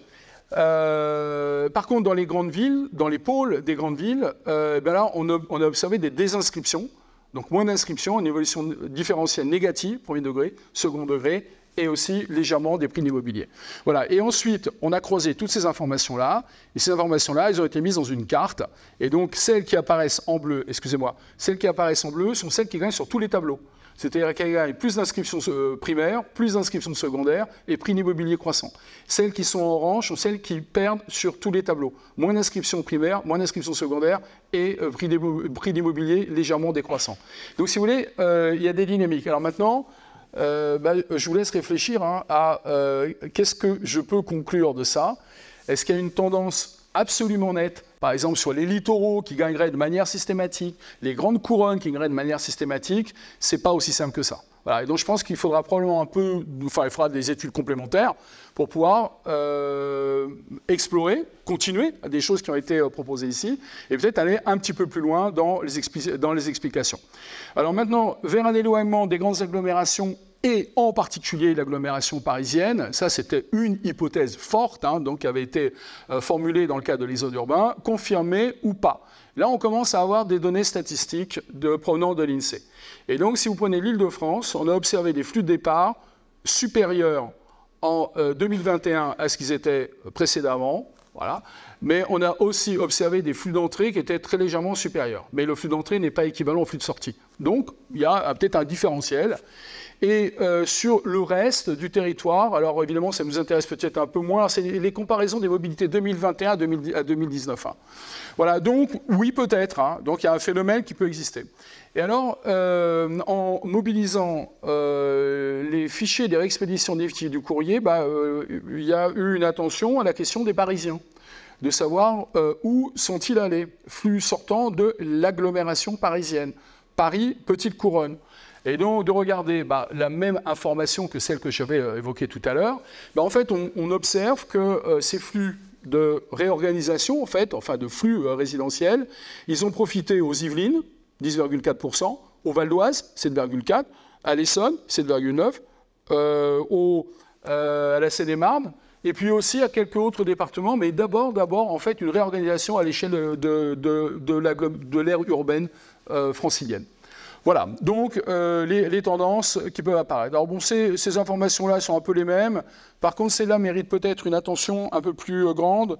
Euh, par contre, dans les grandes villes, dans les pôles des grandes villes, euh, ben là, on a, on a observé des désinscriptions, donc moins d'inscriptions, une évolution différentielle négative, premier degré, second degré, et aussi légèrement des prix de l'immobilier. Voilà. Et ensuite, on a croisé toutes ces informations-là, et ces informations-là, elles ont été mises dans une carte, et donc celles qui apparaissent en bleu, excusez-moi, celles qui apparaissent en bleu sont celles qui gagnent sur tous les tableaux. C'est-à-dire qu'elles gagnent plus d'inscriptions primaires, plus d'inscriptions secondaires et prix d'immobilier croissant. Celles qui sont en orange sont celles qui perdent sur tous les tableaux. Moins d'inscriptions primaires, moins d'inscriptions secondaires et euh, prix d'immobilier légèrement décroissant. Donc si vous voulez, euh, il y a des dynamiques. Alors maintenant, euh, bah, je vous laisse réfléchir hein, à euh, qu'est-ce que je peux conclure de ça. Est-ce qu'il y a une tendance absolument nette, par exemple sur les littoraux qui gagneraient de manière systématique, les grandes couronnes qui gagneraient de manière systématique, c'est pas aussi simple que ça. Voilà. Et donc je pense qu'il faudra probablement un peu, enfin il faudra des études complémentaires pour pouvoir euh, explorer, continuer des choses qui ont été proposées ici, et peut-être aller un petit peu plus loin dans les, dans les explications. Alors maintenant, vers un éloignement des grandes agglomérations, et en particulier l'agglomération parisienne. Ça, c'était une hypothèse forte, hein, donc qui avait été euh, formulée dans le cadre de l'exode urbain, confirmée ou pas. Là, on commence à avoir des données statistiques de, provenant de l'INSEE. Et donc, si vous prenez l'Île-de-France, on a observé des flux de départ supérieurs en euh, deux mille vingt et un à ce qu'ils étaient précédemment. Voilà. Mais on a aussi observé des flux d'entrée qui étaient très légèrement supérieurs. Mais le flux d'entrée n'est pas équivalent au flux de sortie. Donc, il y a peut-être un différentiel. Et euh, sur le reste du territoire, alors évidemment, ça nous intéresse peut-être un peu moins, c'est les comparaisons des mobilités deux mille vingt et un à deux mille dix-neuf. Hein. Voilà, donc oui, peut-être. Hein. Donc il y a un phénomène qui peut exister. Et alors, euh, en mobilisant euh, les fichiers des réexpéditions définitives du courrier, bah, euh, il y a eu une attention à la question des Parisiens, de savoir euh, où sont-ils allés, flux sortant de l'agglomération parisienne. Paris, petite couronne. Et donc de regarder bah, la même information que celle que j'avais euh, évoquée tout à l'heure, bah, en fait on, on observe que euh, ces flux de réorganisation, en fait, enfin de flux euh, résidentiels, ils ont profité aux Yvelines, dix virgule quatre pour cent, au Val d'Oise, sept virgule quatre pour cent, à l'Essonne, sept virgule neuf pour cent, euh, au, euh, à la Seine-et-Marne, et puis aussi à quelques autres départements, mais d'abord, d'abord en fait, une réorganisation à l'échelle de, de, de, de, la, de l'ère urbaine euh, francilienne. Voilà, donc euh, les, les tendances qui peuvent apparaître. Alors bon, ces, ces informations-là sont un peu les mêmes. Par contre, celles-là méritent peut-être une attention un peu plus euh, grande.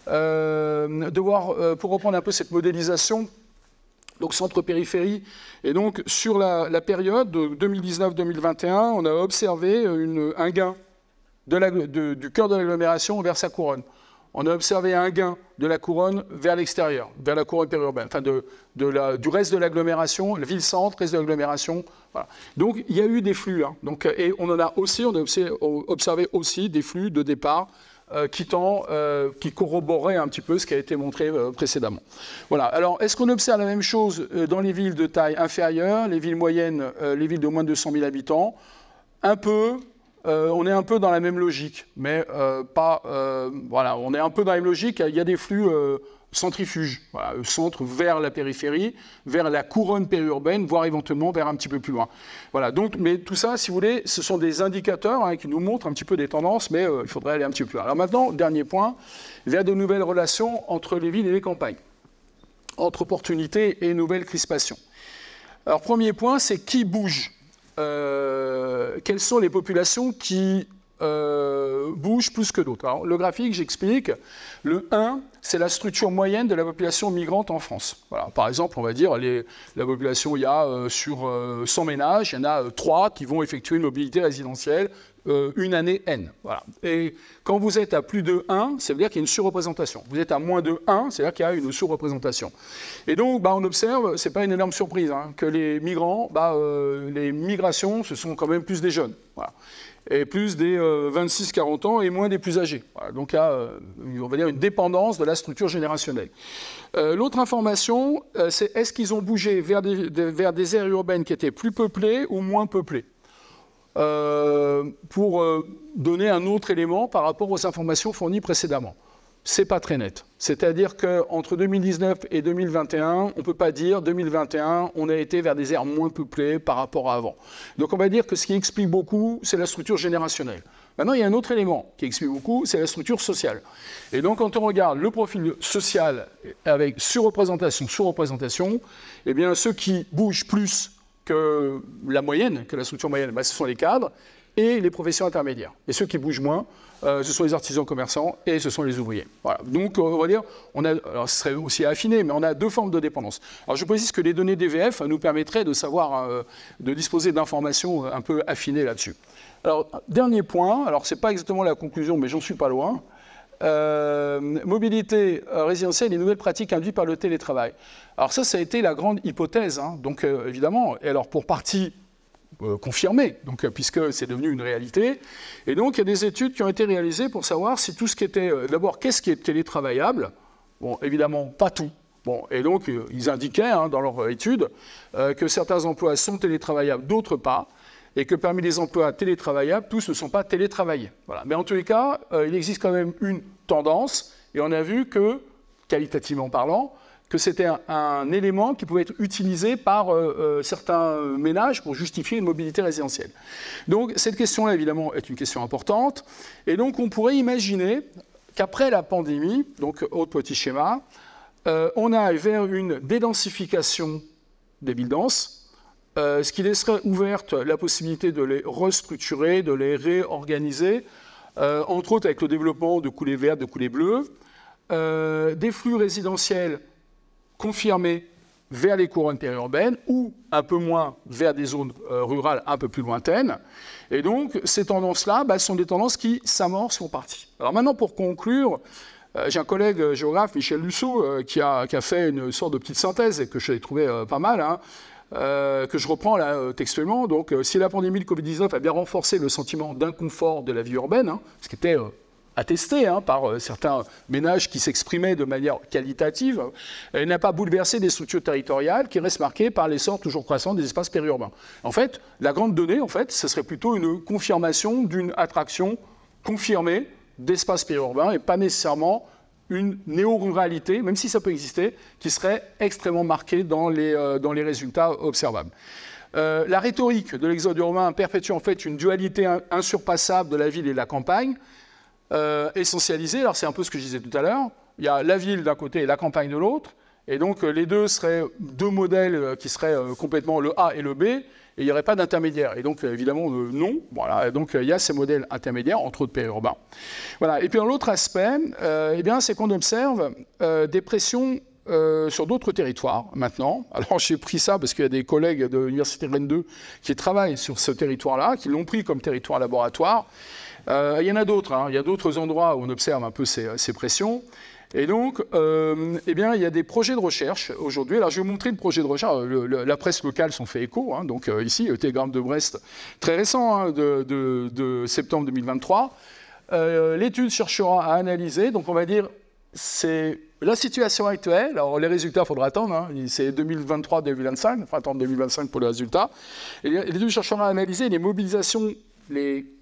Euh, de voir, euh, pour reprendre un peu cette modélisation, donc centre-périphérie, et donc sur la, la période de deux mille dix-neuf deux mille vingt et un, on a observé une, un gain de la, de, du cœur de l'agglomération vers sa couronne. On a observé un gain de la couronne vers l'extérieur, vers la couronne périurbaine, enfin de, de la, du reste de l'agglomération, la ville-centre, reste de l'agglomération. Voilà. Donc il y a eu des flux. Hein. Donc, et on en a aussi, on a observé aussi des flux de départ euh, qui, tend, euh, qui corroboraient un petit peu ce qui a été montré euh, précédemment. Voilà. Alors est-ce qu'on observe la même chose dans les villes de taille inférieure, les villes moyennes, euh, les villes de moins de deux cent mille habitants? Un peu. euh, on est un peu dans la même logique, mais euh, pas... Euh, voilà, on est un peu dans la même logique, il y a des flux euh, centrifuges, voilà, le centre vers la périphérie, vers la couronne périurbaine, voire éventuellement vers un petit peu plus loin. Voilà, donc, mais tout ça, si vous voulez, ce sont des indicateurs hein, qui nous montrent un petit peu des tendances, mais euh, il faudrait aller un petit peu plus loin. Alors maintenant, dernier point, vers de nouvelles relations entre les villes et les campagnes, entre opportunités et nouvelles crispations. Alors, premier point, c'est qui bouge. Euh, quelles sont les populations qui euh, bougent plus que d'autres. Alors, le graphique, j'explique. Le un, c'est la structure moyenne de la population migrante en France. Voilà. Par exemple, on va dire, les, la population, il y a euh, sur euh, cent ménages, il y en a euh, trois qui vont effectuer une mobilité résidentielle euh, une année N. Voilà. Et quand vous êtes à plus de un, ça veut dire qu'il y a une surreprésentation. Vous êtes à moins de un, c'est-à-dire qu'il y a une sous-représentation. Et donc, bah, on observe, c'est pas une énorme surprise, hein, que les migrants, bah, euh, les migrations, ce sont quand même plus des jeunes. Voilà. Et plus des euh, vingt-six quarante ans et moins des plus âgés. Voilà. Donc, il y a, euh, on va dire, une dépendance de la structure générationnelle. Euh, L'autre information, euh, c'est est-ce qu'ils ont bougé vers des, des, vers des aires urbaines qui étaient plus peuplées ou moins peuplées euh, pour euh, donner un autre élément par rapport aux informations fournies précédemment. C'est pas très net. C'est-à-dire qu'entre deux mille dix-neuf et deux mille vingt et un, on ne peut pas dire deux mille vingt et un, on a été vers des aires moins peuplées par rapport à avant. Donc on va dire que ce qui explique beaucoup, c'est la structure générationnelle. Maintenant, il y a un autre élément qui explique beaucoup, c'est la structure sociale. Et donc quand on regarde le profil social avec surreprésentation, sous-représentation, eh bien ceux qui bougent plus que la moyenne, que la structure moyenne, ben, ce sont les cadres et les professions intermédiaires. Et ceux qui bougent moins, euh, ce sont les artisans commerçants et ce sont les ouvriers. Voilà. Donc, on va dire, on a, alors ce serait aussi affiné, mais on a deux formes de dépendance. Alors, je précise que les données D V F nous permettraient de savoir, euh, de disposer d'informations un peu affinées là-dessus. Alors, dernier point, alors c'est pas exactement la conclusion, mais j'en suis pas loin. Euh, mobilité euh, résidentielle et nouvelles pratiques induites par le télétravail. Alors ça, ça a été la grande hypothèse, hein. Donc euh, évidemment, et alors pour partie euh, confirmée, donc, euh, puisque c'est devenu une réalité, et donc il y a des études qui ont été réalisées pour savoir si tout ce qui était, euh, d'abord, qu'est-ce qui est télétravaillable? Bon, évidemment, pas tout. Bon, et donc, euh, ils indiquaient hein, dans leur étude euh, que certains emplois sont télétravaillables, d'autres pas, et que parmi les emplois télétravaillables, tous ne sont pas télétravaillés. Voilà. Mais en tous les cas, euh, il existe quand même une tendance, et on a vu que, qualitativement parlant, que c'était un, un élément qui pouvait être utilisé par euh, euh, certains ménages pour justifier une mobilité résidentielle. Donc cette question-là, évidemment, est une question importante, et donc on pourrait imaginer qu'après la pandémie, donc autre petit schéma, euh, on aille vers une dédensification des villes denses, Euh, ce qui laisserait ouverte la possibilité de les restructurer, de les réorganiser, euh, entre autres avec le développement de coulées vertes, de coulées bleues, euh, des flux résidentiels confirmés vers les couronnes périurbaines ou un peu moins vers des zones euh, rurales un peu plus lointaines. Et donc, ces tendances-là bah, sont des tendances qui s'amorcent en partie. Alors maintenant, pour conclure, euh, j'ai un collègue géographe, Michel Lusseau, euh, qui, a, qui a fait une sorte de petite synthèse et que j'ai trouvé euh, pas mal, hein, Euh, que je reprends là euh, textuellement. Donc, euh, si la pandémie de Covid dix-neuf a bien renforcé le sentiment d'inconfort de la vie urbaine, hein, ce qui était euh, attesté hein, par euh, certains ménages qui s'exprimaient de manière qualitative, elle n'a pas bouleversé des structures territoriales qui restent marquées par l'essor toujours croissant des espaces périurbains. En fait, la grande donnée, en fait, ce serait plutôt une confirmation d'une attraction confirmée d'espaces périurbains et pas nécessairement une néo-ruralité, même si ça peut exister, qui serait extrêmement marquée dans les, euh, dans les résultats observables. Euh, la rhétorique de l'exode urbain perpétue en fait une dualité insurpassable de la ville et de la campagne, euh, essentialisée. Alors c'est un peu ce que je disais tout à l'heure. Il y a la ville d'un côté et la campagne de l'autre, et donc euh, les deux seraient deux modèles euh, qui seraient euh, complètement le A et le B, et il n'y aurait pas d'intermédiaire. Et donc, évidemment, euh, non. Voilà. Donc, euh, il y a ces modèles intermédiaires, entre autres périurbains. Voilà. Et puis, l'autre aspect, euh, eh bien, c'est qu'on observe euh, des pressions euh, sur d'autres territoires, maintenant. Alors, j'ai pris ça parce qu'il y a des collègues de l'Université Rennes deux qui travaillent sur ce territoire-là, qui l'ont pris comme territoire laboratoire. Euh, il y en a d'autres. Hein. Il y a d'autres endroits où on observe un peu ces, ces pressions. Et donc, euh, eh bien, il y a des projets de recherche aujourd'hui. Alors, je vais vous montrer le projet de recherche. Le, le, la presse locale s'en fait écho. Hein. Donc, euh, ici, le Télégramme de Brest, très récent, hein, de, de, de septembre deux mille vingt-trois. Euh, L'étude cherchera à analyser, donc on va dire, c'est la situation actuelle. Alors, les résultats, il faudra attendre. Hein. C'est deux mille vingt-trois deux mille vingt-cinq. Il faut attendre deux mille vingt-cinq pour les résultats. Et l'étude cherchera à analyser les mobilisations, les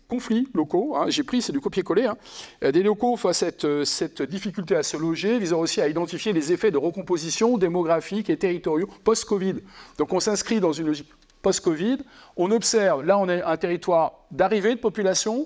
conflits locaux, hein, j'ai pris, c'est du copier-coller, hein, des locaux face à cette, cette difficulté à se loger, visant aussi à identifier les effets de recomposition démographique et territoriaux post-Covid. Donc on s'inscrit dans une logique post-Covid, on observe, là on est un territoire d'arrivée de population,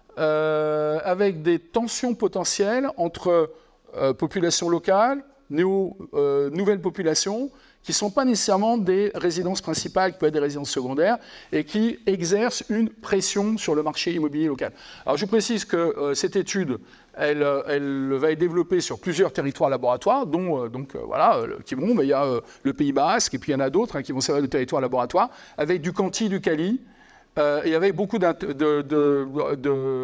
euh, avec des tensions potentielles entre euh, population locale, néo, euh, nouvelles populations, qui ne sont pas nécessairement des résidences principales, qui peuvent être des résidences secondaires, et qui exercent une pression sur le marché immobilier local. Alors je précise que euh, cette étude, elle, elle va être développée sur plusieurs territoires laboratoires, dont, euh, donc, euh, voilà, euh, qui vont, mais il y a euh, le Pays Basque, et puis il y en a d'autres hein, qui vont servir de territoire laboratoire, avec du Canti, du Cali, euh, et avec beaucoup d'entretien de, de,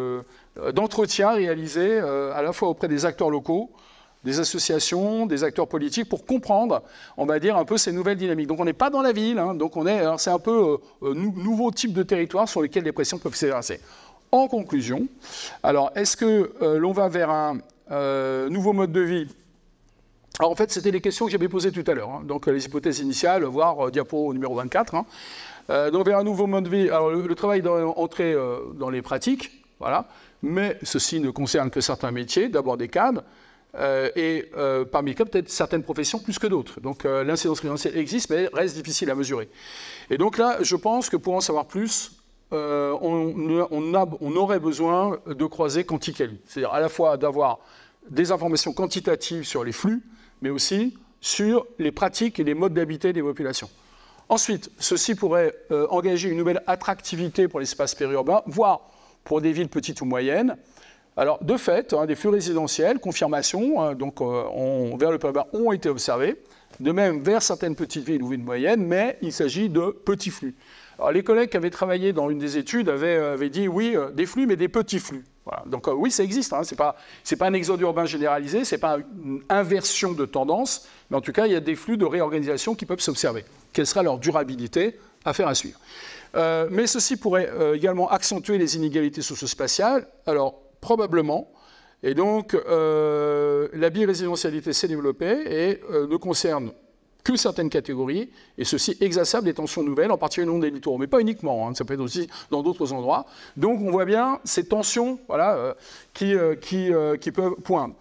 de, de, réalisés euh, à la fois auprès des acteurs locaux, des associations, des acteurs politiques, pour comprendre, on va dire, un peu ces nouvelles dynamiques. Donc on n'est pas dans la ville, hein, donc on est, c'est un peu euh, nou nouveau type de territoire sur lesquels les pressions peuvent s'exercer. En conclusion, alors est-ce que euh, l'on va vers un euh, nouveau mode de vie? Alors en fait, c'était les questions que j'avais posées tout à l'heure, hein, donc les hypothèses initiales, voire euh, diapo numéro vingt-quatre. Hein. Euh, donc vers un nouveau mode de vie, alors le, le travail d'entrée euh, dans les pratiques, voilà, mais ceci ne concerne que certains métiers, d'abord des cadres, Euh, et euh, parmi lesquels peut-être certaines professions plus que d'autres. Donc euh, l'incidence résidentielle existe, mais reste difficile à mesurer. Et donc là, je pense que pour en savoir plus, euh, on, on, a, on aurait besoin de croiser quanti-quali. C'est-à-dire à la fois d'avoir des informations quantitatives sur les flux, mais aussi sur les pratiques et les modes d'habiter des populations. Ensuite, ceci pourrait euh, engager une nouvelle attractivité pour l'espace périurbain, voire pour des villes petites ou moyennes. Alors, de fait, hein, des flux résidentiels, confirmation, hein, donc, euh, on, vers le périurbain ont été observés, de même vers certaines petites villes ou villes moyennes, mais il s'agit de petits flux. Alors, les collègues qui avaient travaillé dans une des études avaient, avaient dit, oui, euh, des flux, mais des petits flux. Voilà. Donc, euh, oui, ça existe, hein, ce n'est pas, c'est pas un exode urbain généralisé, ce n'est pas une inversion de tendance, mais en tout cas, il y a des flux de réorganisation qui peuvent s'observer. Quelle sera leur durabilité? Affaire à suivre. Euh, mais ceci pourrait euh, également accentuer les inégalités socio-spatiales. Alors, probablement. Et donc, euh, la birésidentialité s'est développée et euh, ne concerne que certaines catégories, et ceci exacerbe des tensions nouvelles, en particulier le long des littoraux, mais pas uniquement, hein, ça peut être aussi dans d'autres endroits. Donc, on voit bien ces tensions voilà, euh, qui, euh, qui, euh, qui peuvent poindre.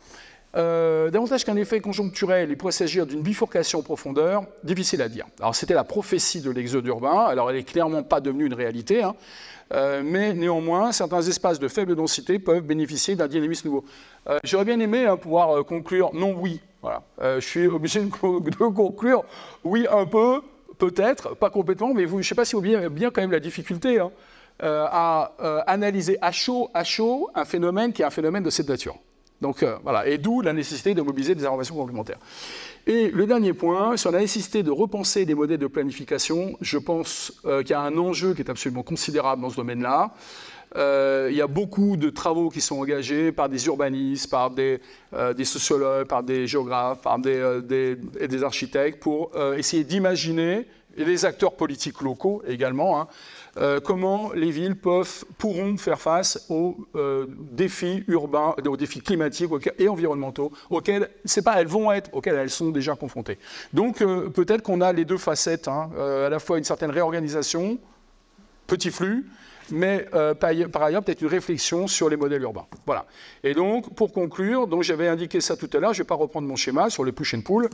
Euh, davantage qu'un effet conjoncturel, il pourrait s'agir d'une bifurcation en profondeur, difficile à dire. Alors, c'était la prophétie de l'exode urbain, alors elle n'est clairement pas devenue une réalité, hein. Euh, mais néanmoins, certains espaces de faible densité peuvent bénéficier d'un dynamisme nouveau. Euh, J'aurais bien aimé hein, pouvoir euh, conclure non oui. Voilà. Euh, je suis obligé de, de conclure oui un peu, peut-être, pas complètement, mais vous, je ne sais pas si vous voyez bien quand même la difficulté hein, euh, à euh, analyser à chaud, à chaud un phénomène qui est un phénomène de cette nature. Donc euh, voilà, et d'où la nécessité de mobiliser des informations complémentaires. Et le dernier point, sur la nécessité de repenser des modèles de planification, je pense euh, qu'il y a un enjeu qui est absolument considérable dans ce domaine-là. Euh, il y a beaucoup de travaux qui sont engagés par des urbanistes, par des, euh, des sociologues, par des géographes, par des, euh, des, et des architectes pour euh, essayer d'imaginer, et les acteurs politiques locaux également, hein, euh, comment les villes peuvent, pourront faire face aux euh, défis urbains, aux défis climatiques et environnementaux auxquels, c'est pas elles vont être, auxquels elles sont déjà confrontées. Donc euh, peut-être qu'on a les deux facettes, hein, euh, à la fois une certaine réorganisation, petit flux, mais euh, par, par ailleurs peut-être une réflexion sur les modèles urbains. Voilà. Et donc, pour conclure, donc j'avais indiqué ça tout à l'heure, je ne vais pas reprendre mon schéma sur les push and pull.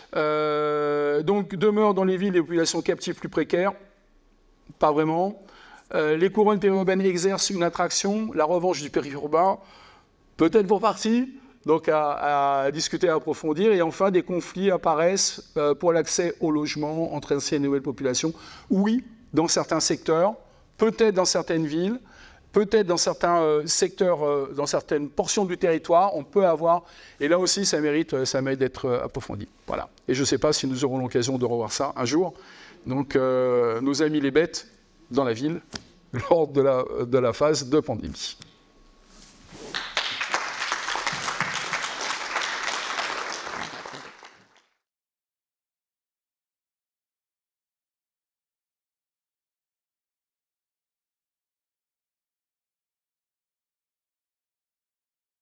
Euh, donc, demeurent dans les villes les populations captives plus précaires, pas vraiment. Euh, les couronnes périurbaines exercent une attraction, la revanche du périurbain, peut-être pour partie, donc à, à discuter, à approfondir. Et enfin, des conflits apparaissent euh, pour l'accès au logement entre anciennes et nouvelles populations. Oui, dans certains secteurs, peut-être dans certaines villes, peut-être dans certains euh, secteurs, euh, dans certaines portions du territoire, on peut avoir, et là aussi ça mérite, ça mérite d'être euh, approfondi. Voilà. Et je ne sais pas si nous aurons l'occasion de revoir ça un jour. Donc euh, nos amis les bêtes dans la ville, lors de la, de la phase de pandémie.